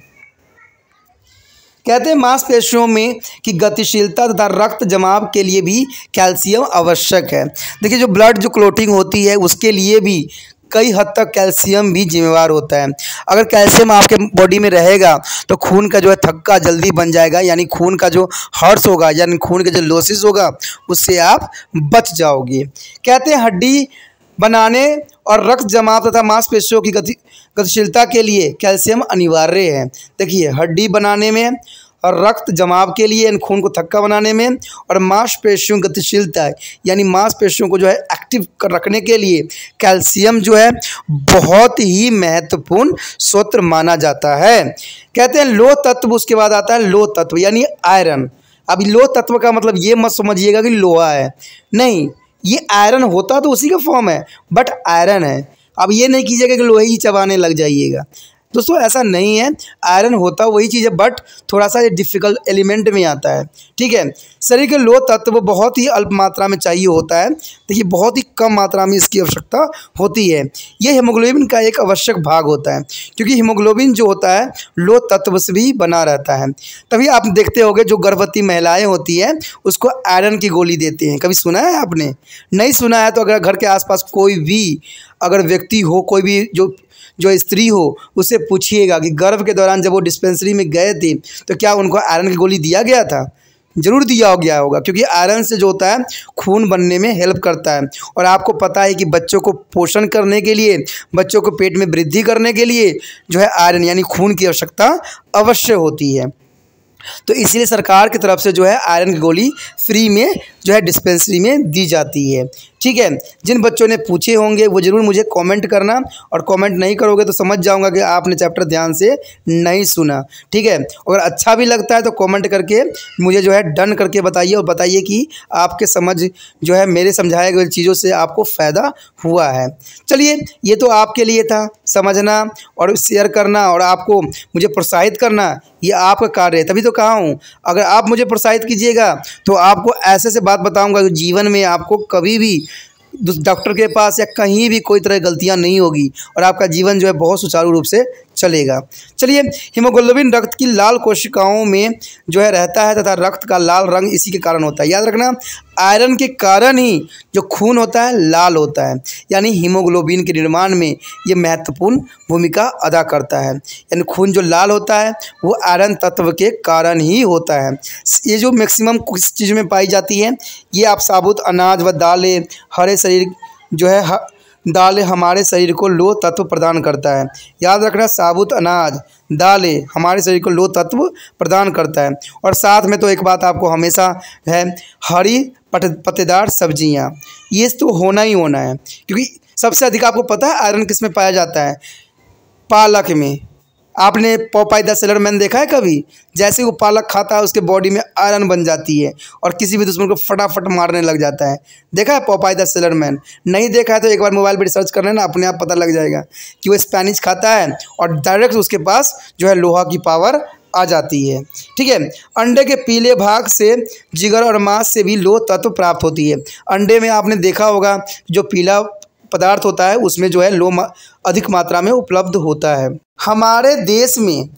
कहते हैं मांसपेशियों में की गतिशीलता तथा रक्त जमाव के लिए भी कैल्शियम आवश्यक है। देखिए, जो ब्लड जो क्लोटिंग होती है उसके लिए भी कई हद तक कैल्शियम भी जिम्मेवार होता है। अगर कैल्शियम आपके बॉडी में रहेगा तो खून का जो है थक्का जल्दी बन जाएगा, यानी खून का जो हर्ष होगा यानी खून का जो लॉसेस होगा उससे आप बच जाओगे। कहते हैं हड्डी बनाने और रक्त जमाव तथा मांसपेशियों की गति गतिशीलता के लिए कैल्शियम अनिवार्य है। देखिए, हड्डी बनाने में और रक्त जमाव के लिए यानी खून को थक्का बनाने में, और मांसपेशियों की गतिशीलता यानी मांसपेशियों को जो है एक्टिव कर रखने के लिए कैल्शियम जो है बहुत ही महत्वपूर्ण स्रोत माना जाता है। कहते हैं लोह तत्व, उसके बाद आता है लोह तत्व यानी आयरन। अब लोह तत्व का मतलब ये मत समझिएगा कि लोहा है, नहीं, ये आयरन होता तो उसी का फॉर्म है बट आयरन है। अब ये नहीं कीजिएगा कि लोहे ही चबाने लग जाइएगा, दोस्तों ऐसा नहीं है। आयरन होता वही चीज़ है बट थोड़ा सा ये डिफ़िकल्ट एलिमेंट में आता है। ठीक है, शरीर के लोह तत्व बहुत ही अल्प मात्रा में चाहिए होता है। देखिए, बहुत ही कम मात्रा में इसकी आवश्यकता होती है। ये हीमोग्लोबिन का एक आवश्यक भाग होता है, क्योंकि हीमोग्लोबिन जो होता है लोह तत्व से भी बना रहता है। तभी आप देखते होंगे जो गर्भवती महिलाएँ होती हैं उसको आयरन की गोली देते हैं। कभी सुना है आपने? नहीं सुना है तो अगर घर के आसपास कोई भी अगर व्यक्ति हो, कोई भी जो जो स्त्री हो, उससे पूछिएगा कि गर्भ के दौरान जब वो डिस्पेंसरी में गए थे तो क्या उनको आयरन की गोली दिया गया था? जरूर दिया गया होगा, क्योंकि आयरन से जो होता है खून बनने में हेल्प करता है। और आपको पता है कि बच्चों को पोषण करने के लिए, बच्चों को पेट में वृद्धि करने के लिए जो है आयरन यानी खून की आवश्यकता अवश्य होती है। तो इसलिए सरकार की तरफ से जो है आयरन की गोली फ्री में जो है डिस्पेंसरी में दी जाती है। ठीक है, जिन बच्चों ने पूछे होंगे वो ज़रूर मुझे कमेंट करना, और कमेंट नहीं करोगे तो समझ जाऊंगा कि आपने चैप्टर ध्यान से नहीं सुना। ठीक है, अगर अच्छा भी लगता है तो कमेंट करके मुझे जो है डन करके बताइए, और बताइए कि आपके समझ जो है मेरे समझाए गए चीज़ों से आपको फ़ायदा हुआ है। चलिए, ये तो आपके लिए था, समझना और शेयर करना और आपको मुझे प्रोत्साहित करना, ये आपका कार्य है। तभी तो कहा हूँ, अगर आप मुझे प्रोत्साहित कीजिएगा तो आपको ऐसे से बात बताऊंगा कि जीवन में आपको कभी भी डॉक्टर के पास या कहीं भी कोई तरह की गलतियां नहीं होगी और आपका जीवन जो है बहुत सुचारू रूप से चलेगा। चलिए, हीमोग्लोबिन रक्त की लाल कोशिकाओं में जो है रहता है तथा रक्त का लाल रंग इसी के कारण होता है। याद रखना, आयरन के कारण ही जो खून होता है लाल होता है, यानी हीमोग्लोबिन के निर्माण में ये महत्वपूर्ण भूमिका अदा करता है। यानी खून जो लाल होता है वो आयरन तत्व के कारण ही होता है। ये जो मैक्सिमम किस चीज़ में पाई जाती है, ये आप साबुत अनाज व दालें, हरे शरीर जो है दालें हमारे शरीर को लोह तत्व प्रदान करता है। याद रखना, साबुत अनाज दालें हमारे शरीर को लोह तत्व प्रदान करता है। और साथ में तो एक बात आपको हमेशा है, हरी पत्तेदार सब्जियां, ये तो होना ही होना है, क्योंकि सबसे अधिक आपको पता है आयरन किस में पाया जाता है? पालक में। आपने पोपाई द सेलर मैन देखा है कभी? जैसे वो पालक खाता है उसके बॉडी में आयरन बन जाती है और किसी भी दुश्मन को फटाफट मारने लग जाता है। देखा है पोपाई द सेलर मैन? नहीं देखा है तो एक बार मोबाइल पर सर्च कर लेना, अपने आप पता लग जाएगा कि वो स्पेनिश खाता है और डायरेक्ट उसके पास जो है लोहा की पावर आ जाती है। ठीक है, अंडे के पीले भाग से जिगर और मांस से भी लोह तत्व प्राप्त होती है। अंडे में आपने देखा होगा जो पीला पदार्थ होता है उसमें जो है लोह अधिक मात्रा में उपलब्ध होता है। हमारे देश में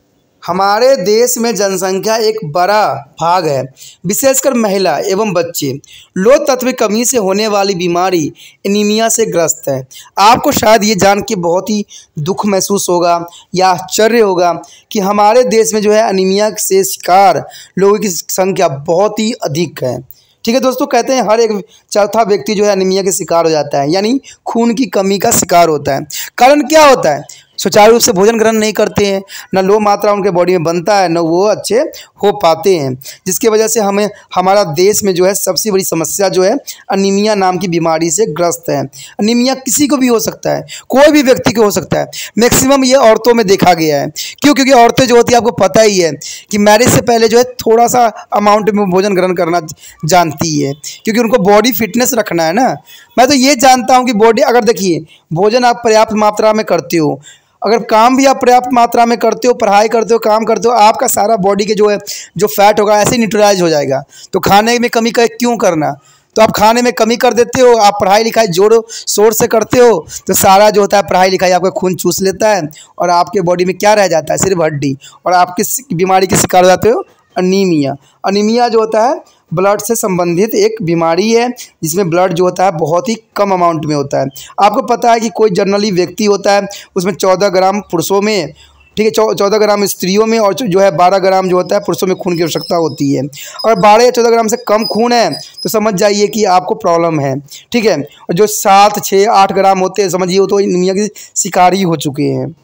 हमारे देश में जनसंख्या एक बड़ा भाग है, विशेषकर महिला एवं बच्चे, लोह तत्व की कमी से होने वाली बीमारी एनीमिया से ग्रस्त है। आपको शायद ये जान के बहुत ही दुख महसूस होगा या आश्चर्य होगा कि हमारे देश में जो है एनीमिया से शिकार लोगों की संख्या बहुत ही अधिक है। ठीक है दोस्तों, कहते हैं हर एक चौथा व्यक्ति जो है एनीमिया के शिकार हो जाता है, यानी खून की कमी का शिकार होता है। कारण क्या होता है? सुचारू रूप से भोजन ग्रहण नहीं करते हैं, न लो मात्रा उनके बॉडी में बनता है, न वो अच्छे हो पाते हैं, जिसकी वजह से हमें हमारा देश में जो है सबसे बड़ी समस्या जो है अनीमिया नाम की बीमारी से ग्रस्त है। अनीमिया किसी को भी हो सकता है, कोई भी व्यक्ति को हो सकता है। मैक्सिमम ये औरतों में देखा गया है। क्यों? क्योंकि औरतें जो होती है, आपको पता ही है कि मैरिज से पहले जो है थोड़ा सा अमाउंट में भोजन ग्रहण करना जानती है, क्योंकि उनको बॉडी फिटनेस रखना है ना। मैं तो ये जानता हूँ कि बॉडी, अगर देखिए भोजन आप पर्याप्त मात्रा में करते हो, अगर काम भी आप पर्याप्त मात्रा में करते हो, पढ़ाई करते हो, काम करते हो, आपका सारा बॉडी के जो है जो फैट होगा ऐसे ही न्यूट्रलाइज हो जाएगा। तो खाने में कमी का क्यों करना? तो आप खाने में कमी कर देते हो, आप पढ़ाई लिखाई जोड़ो शोर से करते हो, तो सारा जो होता है पढ़ाई लिखाई आपका खून चूस लेता है और आपके बॉडी में क्या रह जाता है? सिर्फ हड्डी। और आप किस बीमारी के शिकार हो जाते हो? अनीमिया। अनीमिया जो होता है ब्लड से संबंधित एक बीमारी है, जिसमें ब्लड जो होता है बहुत ही कम अमाउंट में होता है। आपको पता है कि कोई जनरली व्यक्ति होता है उसमें चौदह ग्राम पुरुषों में, ठीक है, चौदह ग्राम स्त्रियों में और जो है बारह ग्राम जो होता है पुरुषों में खून की आवश्यकता होती है। अगर बारह या चौदह ग्राम से कम खून है तो समझ जाइए कि आपको प्रॉब्लम है। ठीक है, और जो सात छः आठ ग्राम होते हैं समझिए वो तो अनीमिया की शिकार ही हो चुके हैं।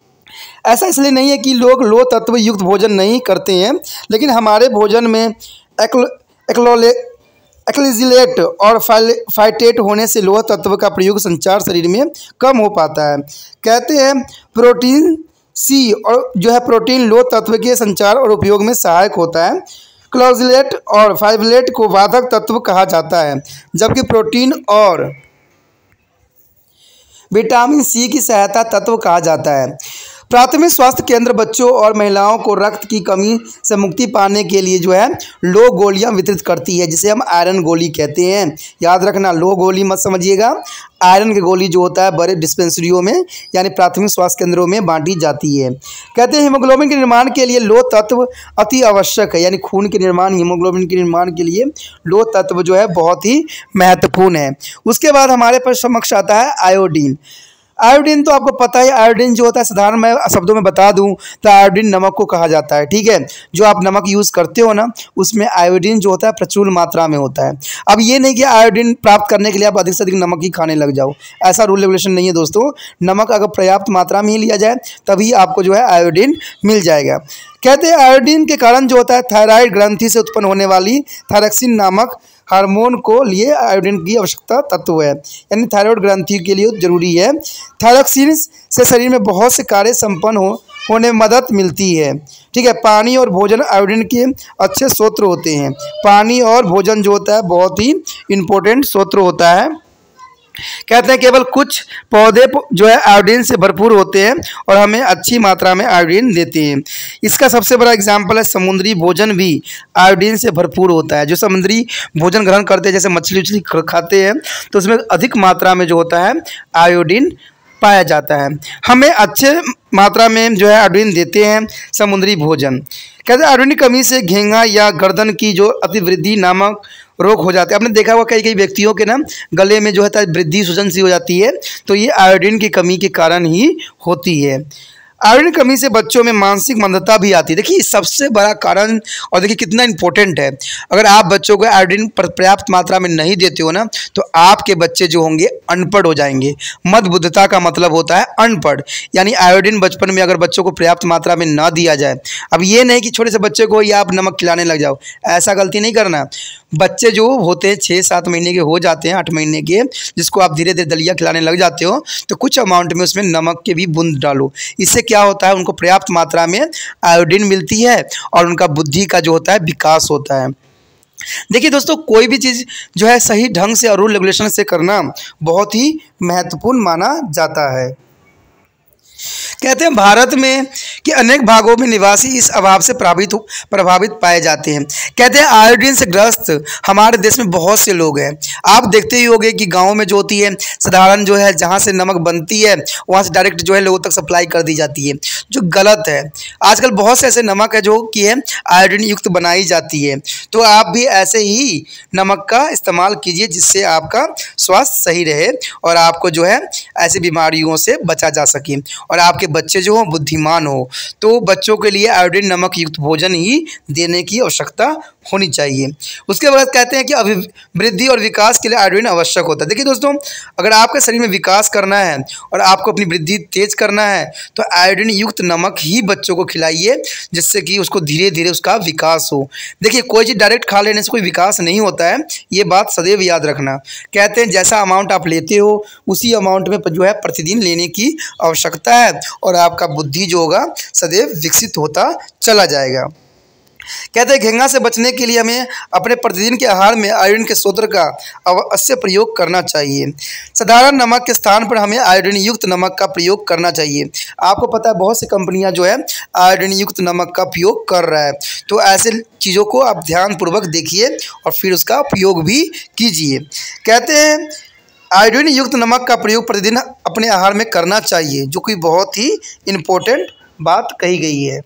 ऐसा इसलिए नहीं है कि लोग लोह तत्व युक्त भोजन नहीं करते हैं, लेकिन हमारे भोजन में एक्ल एक्लोले एक्लिजिलेट और फाइटेट होने से लोह तत्व का प्रयोग संचार शरीर में कम हो पाता है। कहते हैं प्रोटीन सी और जो है प्रोटीन लोह तत्व के संचार और उपयोग में सहायक होता है। क्लोजिलेट और फाइवलेट को बाधक तत्व कहा जाता है, जबकि प्रोटीन और विटामिन सी की सहायता तत्व कहा जाता है। प्राथमिक स्वास्थ्य केंद्र बच्चों और महिलाओं को रक्त की कमी से मुक्ति पाने के लिए जो है लो गोलियां वितरित करती है, जिसे हम आयरन गोली कहते हैं। याद रखना, लो गोली मत समझिएगा, आयरन की गोली जो होता है बड़े डिस्पेंसरियों में यानी प्राथमिक स्वास्थ्य केंद्रों में बांटी जाती है। कहते हैं हीमोग्लोबिन के निर्माण के लिए लोह तत्व अति आवश्यक है, यानी खून के निर्माण, हीमोग्लोबिन के निर्माण के लिए लोह तत्व जो है बहुत ही महत्वपूर्ण है। उसके बाद हमारे पास समक्ष आता है आयोडीन। आयोडीन तो आपको पता है, आयोडीन जो होता है साधारण मैं शब्दों में बता दूं तो आयोडीन नमक को कहा जाता है। ठीक है, जो आप नमक यूज़ करते हो ना उसमें आयोडीन जो होता है प्रचुर मात्रा में होता है। अब ये नहीं कि आयोडीन प्राप्त करने के लिए आप अधिक से अधिक नमक ही खाने लग जाओ, ऐसा रूल रेगुलेशन नहीं है दोस्तों। नमक अगर पर्याप्त मात्रा में ही लिया जाए तभी आपको जो है आयोडीन मिल जाएगा। कहते हैं आयोडीन के कारण जो होता है थायराइड ग्रंथि से उत्पन्न होने वाली थायरॉक्सिन नामक हार्मोन को लिए आयोडीन की आवश्यकता तत्व है, यानी थायराइड ग्रंथि के लिए जरूरी है। थायरॉक्सिन से शरीर में बहुत से कार्य संपन्न हो होने में मदद मिलती है। ठीक है, पानी और भोजन आयोडीन के अच्छे स्रोत होते हैं। पानी और भोजन जो होता है बहुत ही इम्पोर्टेंट स्रोत होता है। कहते हैं केवल कुछ पौधे जो है आयोडीन से भरपूर होते हैं और हमें अच्छी मात्रा में आयोडीन देते हैं। इसका सबसे बड़ा एग्जाम्पल है समुद्री भोजन भी आयोडीन से भरपूर होता है। जो समुद्री भोजन ग्रहण करते हैं जैसे मछली उछली खाते हैं तो उसमें अधिक मात्रा में जो होता है आयोडीन पाया जाता है। हमें अच्छे मात्रा में जो है आयोडीन देते हैं समुद्री भोजन। कहते हैं आयोडीन की कमी से घेंगा या गर्दन की जो अतिवृद्धि नामक रोग हो जाते हैं। आपने देखा होगा कई कई व्यक्तियों के ना गले में जो है वृद्धि सूजन सी हो जाती है, तो ये आयोडीन की कमी के कारण ही होती है। आयोडीन की कमी से बच्चों में मानसिक मंदता भी आती है। देखिए सबसे बड़ा कारण, और देखिए कितना इंपॉर्टेंट है, अगर आप बच्चों को आयोडीन पर्याप्त मात्रा में नहीं देते हो ना तो आपके बच्चे जो होंगे अनपढ़ हो जाएंगे। मदबुद्धता का मतलब होता है अनपढ़, यानी आयोडीन बचपन में अगर बच्चों को पर्याप्त मात्रा में ना दिया जाए। अब ये नहीं कि छोटे से बच्चे को या आप नमक खिलाने लग जाओ, ऐसा गलती नहीं करना। बच्चे जो होते हैं छः सात महीने के हो जाते हैं, आठ महीने के, जिसको आप धीरे धीरे दलिया खिलाने लग जाते हो तो कुछ अमाउंट में उसमें नमक के भी बूंद डालो। इससे क्या होता है, उनको पर्याप्त मात्रा में आयोडीन मिलती है और उनका बुद्धि का जो होता है विकास होता है। देखिए दोस्तों, कोई भी चीज़ जो है सही ढंग से और रूल रेगुलेशन से करना बहुत ही महत्वपूर्ण माना जाता है। कहते हैं भारत में कि अनेक भागों में निवासी इस अभाव से प्रभावित प्रभावित पाए जाते हैं। कहते हैं आयोडीन से ग्रस्त हमारे देश में बहुत से लोग हैं। आप देखते ही होंगे कि गाँव में जो होती है साधारण जो है जहाँ से नमक बनती है वहाँ से डायरेक्ट जो है लोगों तक सप्लाई कर दी जाती है, जो गलत है। आजकल बहुत से ऐसे नमक है जो कि है आयोडीन युक्त बनाई जाती है। तो आप भी ऐसे ही नमक का इस्तेमाल कीजिए जिससे आपका स्वास्थ्य सही रहे और आपको जो है ऐसी बीमारियों से बचा जा सके और आपके बच्चे जो हो बुद्धिमान हो। तो बच्चों के लिए आयोडीन नमक युक्त भोजन ही देने की आवश्यकता होनी चाहिए। उसके बाद कहते हैं कि अभिवृद्धि और विकास के लिए आयोडीन आवश्यक होता है। देखिए दोस्तों, अगर आपके शरीर में विकास करना है और आपको अपनी वृद्धि तेज करना है तो आयोडीन युक्त नमक ही बच्चों को खिलाइए जिससे कि उसको धीरे धीरे उसका विकास हो। देखिए, कोई चीज़ डायरेक्ट खा लेने से कोई विकास नहीं होता है, ये बात सदैव याद रखना। कहते हैं जैसा अमाउंट आप लेते हो उसी अमाउंट में जो है प्रतिदिन लेने की आवश्यकता है और आपका बुद्धि जो होगा सदैव विकसित होता चला जाएगा। कहते हैं घेंगा से बचने के लिए हमें अपने प्रतिदिन के आहार में आयोडीन के स्रोत का अवश्य प्रयोग करना चाहिए। साधारण नमक के स्थान पर हमें आयोडीन युक्त नमक का प्रयोग करना चाहिए। आपको पता है बहुत सी कंपनियां जो है आयोडीन युक्त नमक का उपयोग कर रहा है, तो ऐसे चीज़ों को आप ध्यानपूर्वक देखिए और फिर उसका उपयोग भी कीजिए। कहते हैं आयोडीन युक्त नमक का प्रयोग प्रतिदिन अपने आहार में करना चाहिए, जो कि बहुत ही इम्पोर्टेंट बात कही गई है।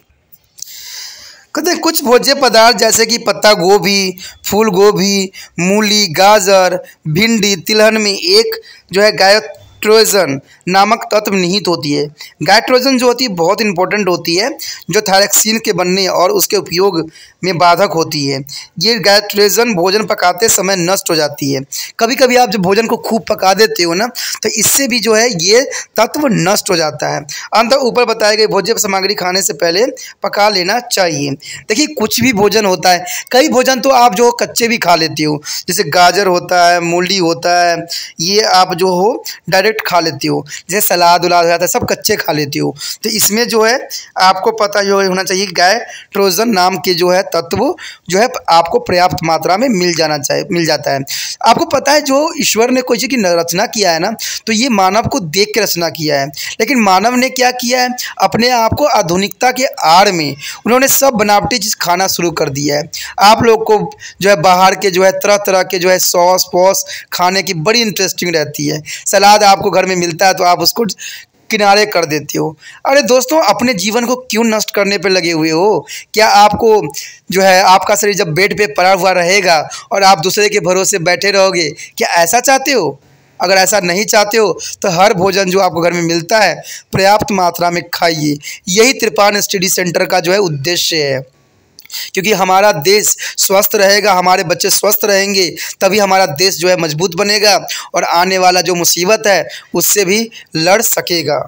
कहते हैं कुछ भोज्य पदार्थ जैसे कि पत्ता गोभी, फूल गोभी, मूली, गाजर, भिंडी, तिलहन में एक जो है गायट्रोजन नामक तत्व निहित होती है। गायट्रोजन जो होती है बहुत इंपॉर्टेंट होती है, जो थायरक्सिन के बनने और उसके उपयोग में बाधक होती है। ये गायट्रोजन भोजन पकाते समय नष्ट हो जाती है। कभी कभी आप जब भोजन को खूब पका देते हो ना तो इससे भी जो है ये तत्व नष्ट हो जाता है। अंत ऊपर बताए गए भोज्य सामग्री खाने से पहले पका लेना चाहिए। देखिए, कुछ भी भोजन होता है, कई भोजन तो आप जो कच्चे भी खा लेते हो, जैसे गाजर होता है, मूली होता है, ये आप जो हो डायरेक्ट खा लेते हो। जैसे सलाद उलाद हो जाता है सब कच्चे खा लेते हो। तो इसमें जो है आपको पता जो होना चाहिए गायट्रोजन नाम के जो है तत्व जो है आपको पर्याप्त मात्रा में मिल जाना चाहिए मिल जाता है। आपको पता है जो ईश्वर ने कोई चीज़ की रचना किया है ना, तो ये मानव को देख के रचना किया है। लेकिन मानव ने क्या किया है, अपने आप को आधुनिकता के आड़ में उन्होंने सब बनावटी चीज़ खाना शुरू कर दिया है। आप लोग को जो है बाहर के जो है तरह तरह के जो है सॉस वॉस खाने की बड़ी इंटरेस्टिंग रहती है। सलाद आपको घर में मिलता है तो आप उसको किनारे कर देते हो। अरे दोस्तों, अपने जीवन को क्यों नष्ट करने पे लगे हुए हो? क्या आपको जो है आपका शरीर जब बेड पे पड़ा हुआ रहेगा और आप दूसरे के भरोसे बैठे रहोगे, क्या ऐसा चाहते हो? अगर ऐसा नहीं चाहते हो तो हर भोजन जो आपको घर में मिलता है पर्याप्त मात्रा में खाइए। यही त्रिपान स्टडी सेंटर का जो है उद्देश्य है, क्योंकि हमारा देश स्वस्थ रहेगा, हमारे बच्चे स्वस्थ रहेंगे, तभी हमारा देश जो है मजबूत बनेगा और आने वाला जो मुसीबत है उससे भी लड़ सकेगा।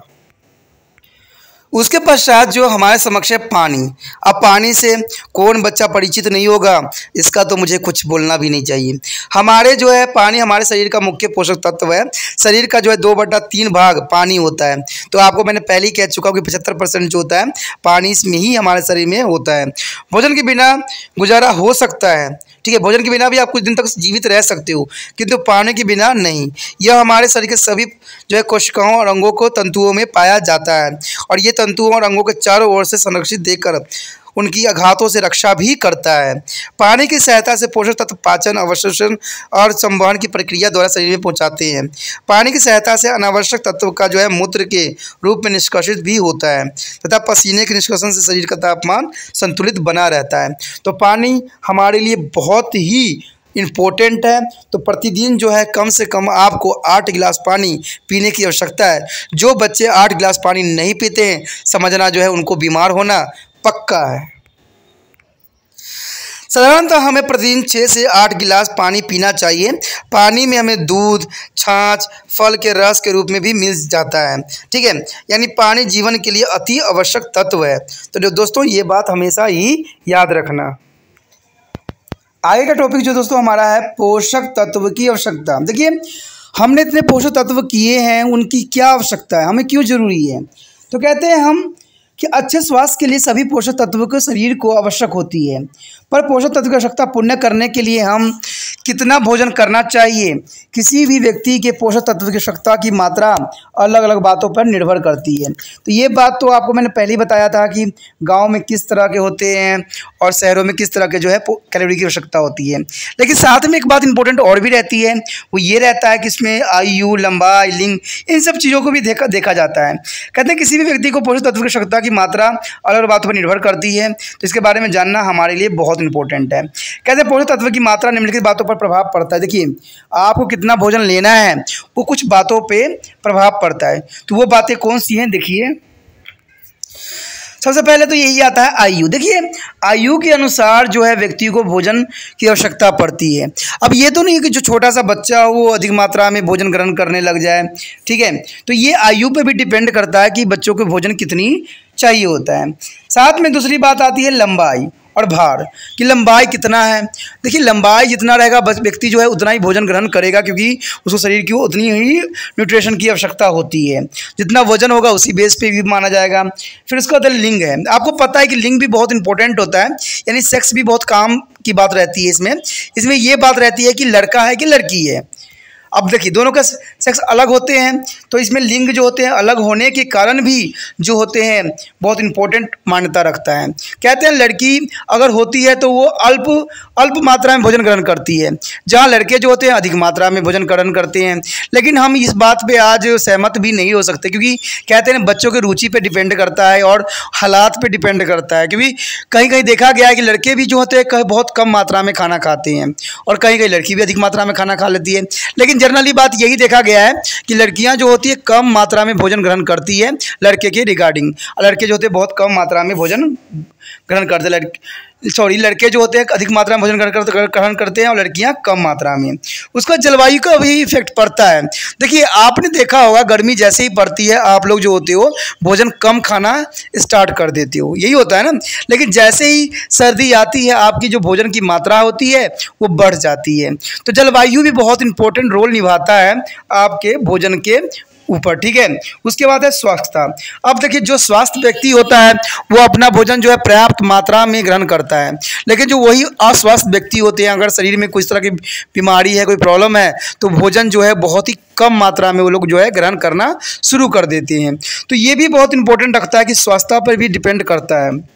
उसके पश्चात जो हमारे समक्ष है पानी। अब पानी से कौन बच्चा परिचित नहीं होगा, इसका तो मुझे कुछ बोलना भी नहीं चाहिए। हमारे जो है पानी हमारे शरीर का मुख्य पोषक तत्व है। शरीर का जो है दो बटा तीन भाग पानी होता है। तो आपको मैंने पहले ही कह चुका हूँ कि पचहत्तर परसेंट जो होता है पानी में ही हमारे शरीर में होता है। भोजन के बिना गुजारा हो सकता है, ठीक है, भोजन के बिना भी आप कुछ दिन तक जीवित रह सकते हो, किंतु पानी के बिना नहीं। यह हमारे शरीर के सभी जो है कोशिकाओं और अंगों को तंतुओं में पाया जाता है और ये तंतुओं और अंगों के चारों ओर से संरक्षित देकर उनकी आघातों से रक्षा भी करता है। पानी की सहायता से पोषक तत्व पाचन, अवशोषण और संवहन की प्रक्रिया द्वारा शरीर में पहुंचाते हैं। पानी की सहायता से अनावश्यक तत्व का जो है मूत्र के रूप में निष्कासित भी होता है तथा पसीने के निष्कासन से शरीर का तापमान संतुलित बना रहता है। तो पानी हमारे लिए बहुत ही इम्पोर्टेंट है। तो प्रतिदिन जो है कम से कम आपको आठ गिलास पानी पीने की आवश्यकता है। जो बच्चे आठ गिलास पानी नहीं पीते हैं, समझना जो है उनको बीमार होना पक्का है। साधारणतः हमें प्रतिदिन छः से आठ गिलास पानी पीना चाहिए। पानी में हमें दूध, छाछ, फल के रस के रूप में भी मिल जाता है, ठीक है। यानी पानी जीवन के लिए अति आवश्यक तत्व है। तो जो दोस्तों ये बात हमेशा ही याद रखना। आगे का टॉपिक जो दोस्तों हमारा है पोषक तत्व की आवश्यकता। देखिए, हमने इतने पोषक तत्व किए हैं, उनकी क्या आवश्यकता है, हमें क्यों जरूरी है। तो कहते हैं हम कि अच्छे स्वास्थ्य के लिए सभी पोषक तत्वों के शरीर को आवश्यक होती है, पर पोषक तत्व की आवश्यकता पूर्ण करने के लिए हम कितना भोजन करना चाहिए। किसी भी व्यक्ति के पोषक तत्व की आवश्यकता की मात्रा अलग अलग बातों पर निर्भर करती है। तो ये बात तो आपको मैंने पहले ही बताया था कि गांव में किस तरह के होते हैं और शहरों में किस तरह के जो है कैलोरी की आवश्यकता होती है। लेकिन साथ में एक बात इंपॉर्टेंट और भी रहती है, वो ये रहता है कि इसमें आयु, लंबाई, लिंग, इन सब चीज़ों को भी देखा देखा जाता है। कहते हैं किसी भी व्यक्ति को पोषक तत्व की आवश्यकता की मात्रा अलग अलग बातों पर निर्भर करती है, तो इसके बारे में जानना हमारे लिए बहुत इंपॉर्टेंट है। कहते हैं पोषक तत्व की मात्रा निम्नलिखित बातों पर प्रभाव पड़ता है। देखिए, आपको कितना भोजन लेना है वो कुछ बातों पे प्रभाव पड़ता है। तो वो बातें कौन सी हैं, देखिए सबसे पहले तो यही आता है आयु। देखिए, आयु के अनुसार जो है व्यक्ति को भोजन की आवश्यकता पड़ती है। अब ये तो नहीं कि जो छोटा सा बच्चा हो वो अधिक मात्रा में भोजन ग्रहण करने लग जाए, ठीक है। तो ये आयु पे भी डिपेंड करता है कि बच्चों को भोजन कितनी चाहिए होता है। साथ में दूसरी बात आती है लंबाई और भार, कि लंबाई कितना है। देखिए, लंबाई जितना रहेगा बस व्यक्ति जो है उतना ही भोजन ग्रहण करेगा, क्योंकि उसको शरीर की उतनी ही न्यूट्रिशन की आवश्यकता होती है। जितना वजन होगा उसी बेस पे भी माना जाएगा। फिर उसके बाद लिंग है। आपको पता है कि लिंग भी बहुत इंपॉर्टेंट होता है, यानी सेक्स भी बहुत काम की बात रहती है इसमें। इसमें ये बात रहती है कि लड़का है कि लड़की है। अब देखिए, दोनों का सेक्स अलग होते हैं, तो इसमें लिंग जो होते हैं अलग होने के कारण भी जो होते हैं बहुत इंपॉर्टेंट मान्यता रखता है। कहते हैं लड़की अगर होती है तो वो अल्प अल्प मात्रा में भोजन ग्रहण करती है, जहाँ लड़के जो होते हैं अधिक मात्रा में भोजन ग्रहण करते हैं। लेकिन हम इस बात पे आज सहमत भी नहीं हो सकते, क्योंकि कहते हैं बच्चों की रुचि पे डिपेंड करता है और हालात पे डिपेंड करता है। क्योंकि कहीं कहीं देखा गया है कि लड़के भी जो होते हैं बहुत कम मात्रा में खाना खाते हैं और कहीं कहीं लड़की भी अधिक मात्रा में खाना खा लेती है। लेकिन जनरली बात यही देखा गया है कि लड़कियां जो होती है कम मात्रा में भोजन ग्रहण करती है लड़के के रिगार्डिंग, लड़के जो होते हैं बहुत कम मात्रा में भोजन ग्रहण करते हैं। सॉरी लड़के जो होते हैं अधिक मात्रा में भोजन ग्रहण करते हैं और लड़कियां कम मात्रा में। उसका जलवायु का भी इफेक्ट पड़ता है। देखिए, आपने देखा होगा गर्मी जैसे ही पड़ती है आप लोग जो होते हो भोजन कम खाना स्टार्ट कर देते हो, यही होता है ना। लेकिन जैसे ही सर्दी आती है आपकी जो भोजन की मात्रा होती है वो बढ़ जाती है। तो जलवायु भी बहुत इंपॉर्टेंट रोल निभाता है आपके भोजन के ऊपर, ठीक है। उसके बाद है स्वास्थ्यता। अब देखिए, जो स्वास्थ्य व्यक्ति होता है वो अपना भोजन जो है पर्याप्त मात्रा में ग्रहण करता है। लेकिन जो वही अस्वस्थ व्यक्ति होते हैं, अगर शरीर में कुछ तरह की बीमारी है, कोई प्रॉब्लम है, तो भोजन जो है बहुत ही कम मात्रा में वो लोग जो है ग्रहण करना शुरू कर देते हैं। तो ये भी बहुत इंपॉर्टेंट रखता है कि स्वास्थ्य पर भी डिपेंड करता है।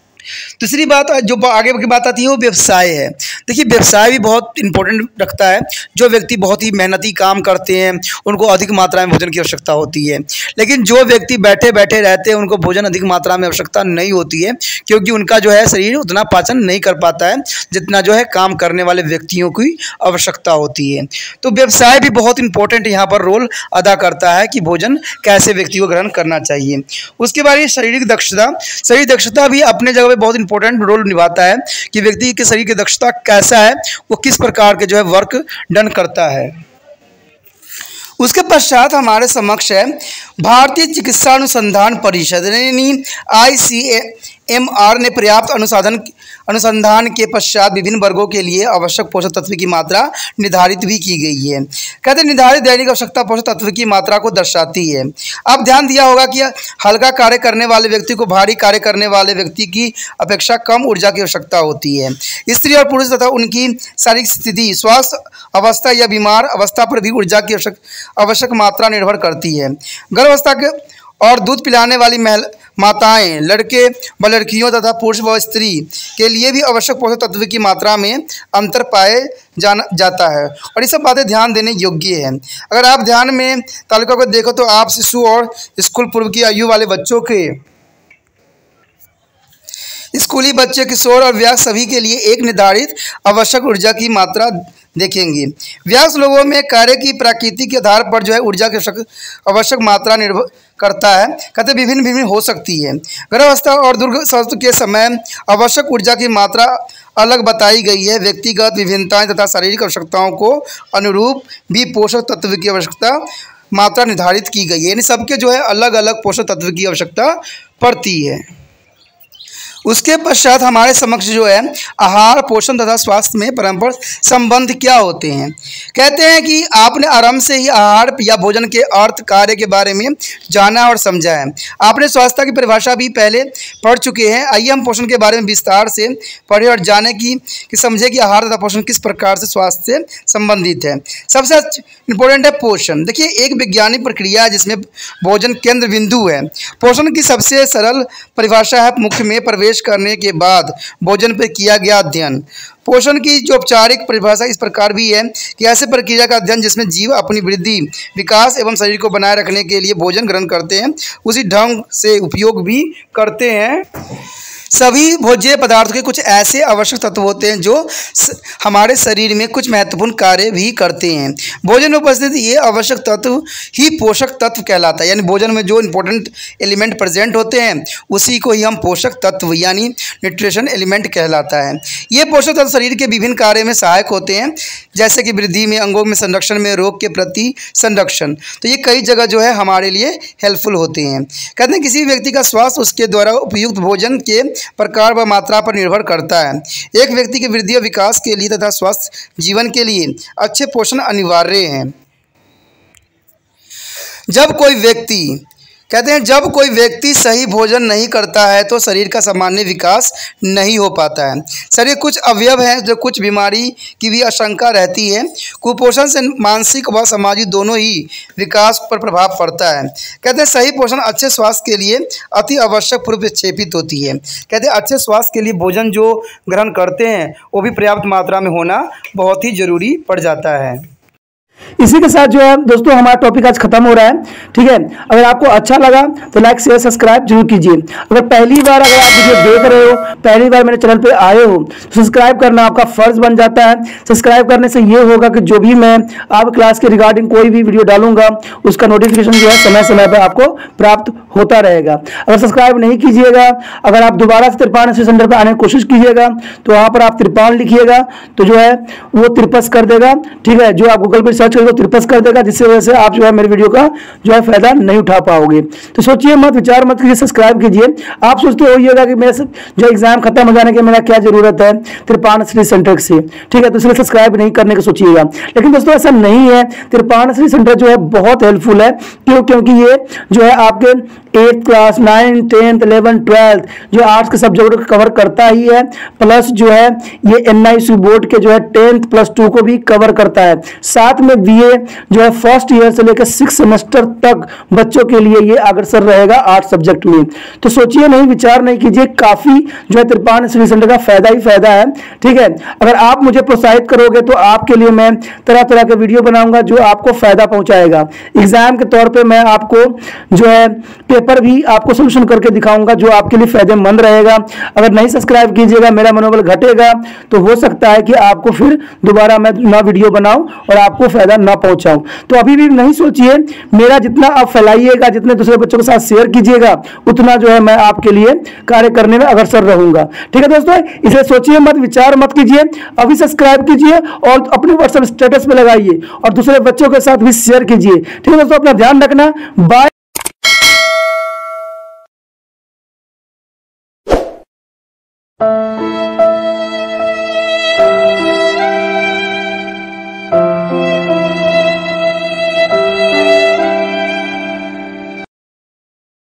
दूसरी बात जो आगे की बात आती है वो व्यवसाय है। देखिए, व्यवसाय भी बहुत इंपॉर्टेंट रखता है। जो व्यक्ति बहुत ही मेहनती काम करते हैं उनको अधिक मात्रा में भोजन की आवश्यकता होती है। लेकिन जो व्यक्ति बैठे बैठे रहते हैं उनको भोजन अधिक मात्रा में आवश्यकता नहीं होती है, क्योंकि उनका जो है शरीर उतना पाचन नहीं कर पाता है जितना जो है काम करने वाले व्यक्तियों की आवश्यकता होती है। तो व्यवसाय भी बहुत इंपॉर्टेंट यहाँ पर रोल अदा करता है कि भोजन कैसे व्यक्ति को ग्रहण करना चाहिए। उसके बाद ये शारीरिक दक्षता। शारीरिक दक्षता भी अपने जगह बहुत इंपॉर्टेंट रोल निभाता है कि व्यक्ति के शरीर की दक्षता कैसा है, वो किस प्रकार के जो है वर्क डन करता है। उसके पश्चात हमारे समक्ष है भारतीय चिकित्सा अनुसंधान परिषद यानी आई सी एम आर ने पर्याप्त अनुसाधन अनुसंधान के पश्चात विभिन्न वर्गों के लिए आवश्यक पोषक तत्व की मात्रा निर्धारित भी की गई है। कहते हैं निर्धारित दैनिक आवश्यकता पोषक तत्व की मात्रा को दर्शाती है। अब ध्यान दिया होगा कि हल्का कार्य करने वाले व्यक्ति को भारी कार्य करने वाले व्यक्ति की अपेक्षा कम ऊर्जा की आवश्यकता होती है। स्त्री और पुरुष तथा उनकी शारीरिक स्थिति, स्वास्थ्य अवस्था या बीमार अवस्था पर भी ऊर्जा की आवश्यक आवश्यक मात्रा निर्भर करती है। गर्भावस्था के और दूध पिलाने वाली महिला माताएं, लड़के व लड़कियों तथा पुरुष व स्त्री के लिए भी आवश्यक पोषक तत्व की मात्रा में अंतर पाए जाना जाता है और ये सब बातें ध्यान देने योग्य है। अगर आप ध्यान में तालिका को देखो तो आप शिशु और स्कूल पूर्व की आयु वाले बच्चों के स्कूली बच्चे, किशोर और वयस्क सभी के लिए एक निर्धारित आवश्यक ऊर्जा की मात्रा देखेंगे। वयस्क लोगों में कार्य की प्रकृति के आधार पर जो है ऊर्जा की आवश्यक मात्रा निर्भर करता है। कहते विभिन्न विभिन्न हो सकती है। गर्भावस्था और दुर्गस्वस्थ के समय आवश्यक ऊर्जा की मात्रा अलग बताई गई है। व्यक्तिगत विभिन्नताएं तथा शारीरिक आवश्यकताओं को अनुरूप भी पोषक तत्व की आवश्यकता मात्रा निर्धारित की गई है। यानी सबके जो है अलग अलग पोषक तत्व की आवश्यकता पड़ती है। उसके पश्चात हमारे समक्ष जो है आहार, पोषण तथा स्वास्थ्य में परस्पर संबंध क्या होते हैं। कहते हैं कि आपने आरंभ से ही आहार या भोजन के अर्थ, कार्य के बारे में जाना और समझा है। आपने स्वास्थ्य की परिभाषा भी पहले पढ़ चुके हैं। आइए हम पोषण के बारे में विस्तार से पढ़े और जाने की कि समझे कि आहार तथा पोषण किस प्रकार से स्वास्थ्य से संबंधित है। सबसे इंपॉर्टेंट है पोषण। देखिए, एक वैज्ञानिक प्रक्रिया है जिसमें भोजन केंद्र बिंदु है। पोषण की सबसे सरल परिभाषा है मुख में प्रवेश करने के बाद भोजन पर किया गया अध्ययन। पोषण की जो औपचारिक परिभाषा इस प्रकार भी है कि ऐसे प्रक्रिया का अध्ययन जिसमें जीव अपनी वृद्धि, विकास एवं शरीर को बनाए रखने के लिए भोजन ग्रहण करते हैं, उसी ढंग से उपयोग भी करते हैं। सभी भोज्य पदार्थों के कुछ ऐसे आवश्यक तत्व होते हैं जो हमारे शरीर में कुछ महत्वपूर्ण कार्य भी करते हैं। भोजन में उपस्थित ये आवश्यक तत्व ही पोषक तत्व कहलाता है। यानी भोजन में जो इंपॉर्टेंट एलिमेंट प्रेजेंट होते हैं उसी को ही हम पोषक तत्व यानी न्यूट्रिशन एलिमेंट कहलाता है। ये पोषक तत्व शरीर के विभिन्न कार्य में सहायक होते हैं, जैसे कि वृद्धि में, अंगों में संरक्षण में, रोग के प्रति संरक्षण। तो ये कई जगह जो है हमारे लिए हेल्पफुल होते हैं। कहते हैं किसी व्यक्ति का स्वास्थ्य उसके द्वारा उपयुक्त भोजन के प्रकार व मात्रा पर निर्भर करता है। एक व्यक्ति के वृद्धि और विकास के लिए तथा स्वस्थ जीवन के लिए अच्छे पोषण अनिवार्य है। जब कोई व्यक्ति कहते हैं जब कोई व्यक्ति सही भोजन नहीं करता है तो शरीर का सामान्य विकास नहीं हो पाता है। शरीर कुछ अवयव हैं जो कुछ बीमारी की भी आशंका रहती है। कुपोषण से मानसिक व सामाजिक दोनों ही विकास पर प्रभाव पड़ता है। कहते हैं सही पोषण अच्छे स्वास्थ्य के लिए अति आवश्यक पूर्व विक्षेपित होती है। कहते हैं अच्छे स्वास्थ्य के लिए भोजन जो ग्रहण करते हैं वो भी पर्याप्त मात्रा में होना बहुत ही जरूरी पड़ जाता है। इसी के साथ जो है दोस्तों हमारा टॉपिक आज खत्म हो रहा है। ठीक है, अगर आपको अच्छा लगा तो लाइक शेयर सब्सक्राइब जरूर कीजिए। अगर पहली बार अगर आप वीडियो देख रहे हो, पहली बार मेरे चैनल पे आए हो तो सब्सक्राइब करना आपका फर्ज बन जाता है। सब्सक्राइब करने से ये होगा कि जो भी मैं आप क्लास के रिगार्डिंग कोई भी वीडियो डालूंगा उसका नोटिफिकेशन जो है समय समय पर आपको प्राप्त होता रहेगा। अगर सब्सक्राइब नहीं कीजिएगा, अगर आप दोबारा से त्रिपान सेंटर पर आने की कोशिश कीजिएगा तो वहाँ पर आप त्रिपान लिखिएगा तो जो है वो त्रिपस कर देगा। ठीक है, जो आप गूगल पर सर्च करोगे त्रिपस कर देगा, जिससे वजह से आप जो है मेरे वीडियो का जो है फायदा नहीं उठा पाओगे। तो सोचिए मत, विचार मत कीजिए, सब्सक्राइब कीजिए। आप सोचते होइएगा कि मेरे जो एग्जाम खत्म हो जाने के मेरा क्या जरूरत है त्रिपान श्री सेंटर से। ठीक है, तो इसलिए सब्सक्राइब नहीं करने का सोचिएगा। लेकिन दोस्तों ऐसा नहीं है, त्रिपान श्री सेंटर जो है बहुत हेल्पफुल है। क्यों? क्योंकि ये जो है आपके eighth class, ninth, tenth, eleven, twelfth जो आर्ट्स के सब्जेक्ट को कवर करता ही है, प्लस जो है ये एन आई सी बोर्ड के जो है टेंथ प्लस टू को भी कवर करता है। साथ में बीए जो है फर्स्ट ईयर से लेकर सिक्स सेमेस्टर तक बच्चों के लिए ये अग्रसर रहेगा आर्ट सब्जेक्ट में। तो सोचिए नहीं, विचार नहीं कीजिए, काफी जो है त्रिपान स्टडी सेंटर का फायदा ही फायदा है। ठीक है, अगर आप मुझे प्रोत्साहित करोगे तो आपके लिए मैं तरह तरह के वीडियो बनाऊंगा जो आपको फायदा पहुंचाएगा। एग्जाम के तौर पे मैं आपको जो है पेपर भी आपको सोल्यूशन करके दिखाऊंगा जो आपके लिए फायदेमंद रहेगा। अगर नहीं सब्सक्राइब कीजिएगा, मेरा मनोबल घटेगा, तो हो सकता है कि आपको फिर दोबारा मैं नया वीडियो बनाऊं और आपको फायदा ना पहुंचाऊं। तो अभी भी नहीं सोचिए, मेरा जितना आप फैलाइएगा, जितने दूसरे बच्चों के साथ शेयर कीजिएगा, उतना जो है मैं आपके लिए कार्य करने में अग्रसर रहूंगा। ठीक है दोस्तों, इसलिए सोचिए मत, विचार मत कीजिए, अभी सब्सक्राइब कीजिए और अपने व्हाट्सएप स्टेटस पे लगाइए और दूसरे बच्चों के साथ भी शेयर कीजिए। ठीक है दोस्तों, अपना ध्यान रखना। बाय।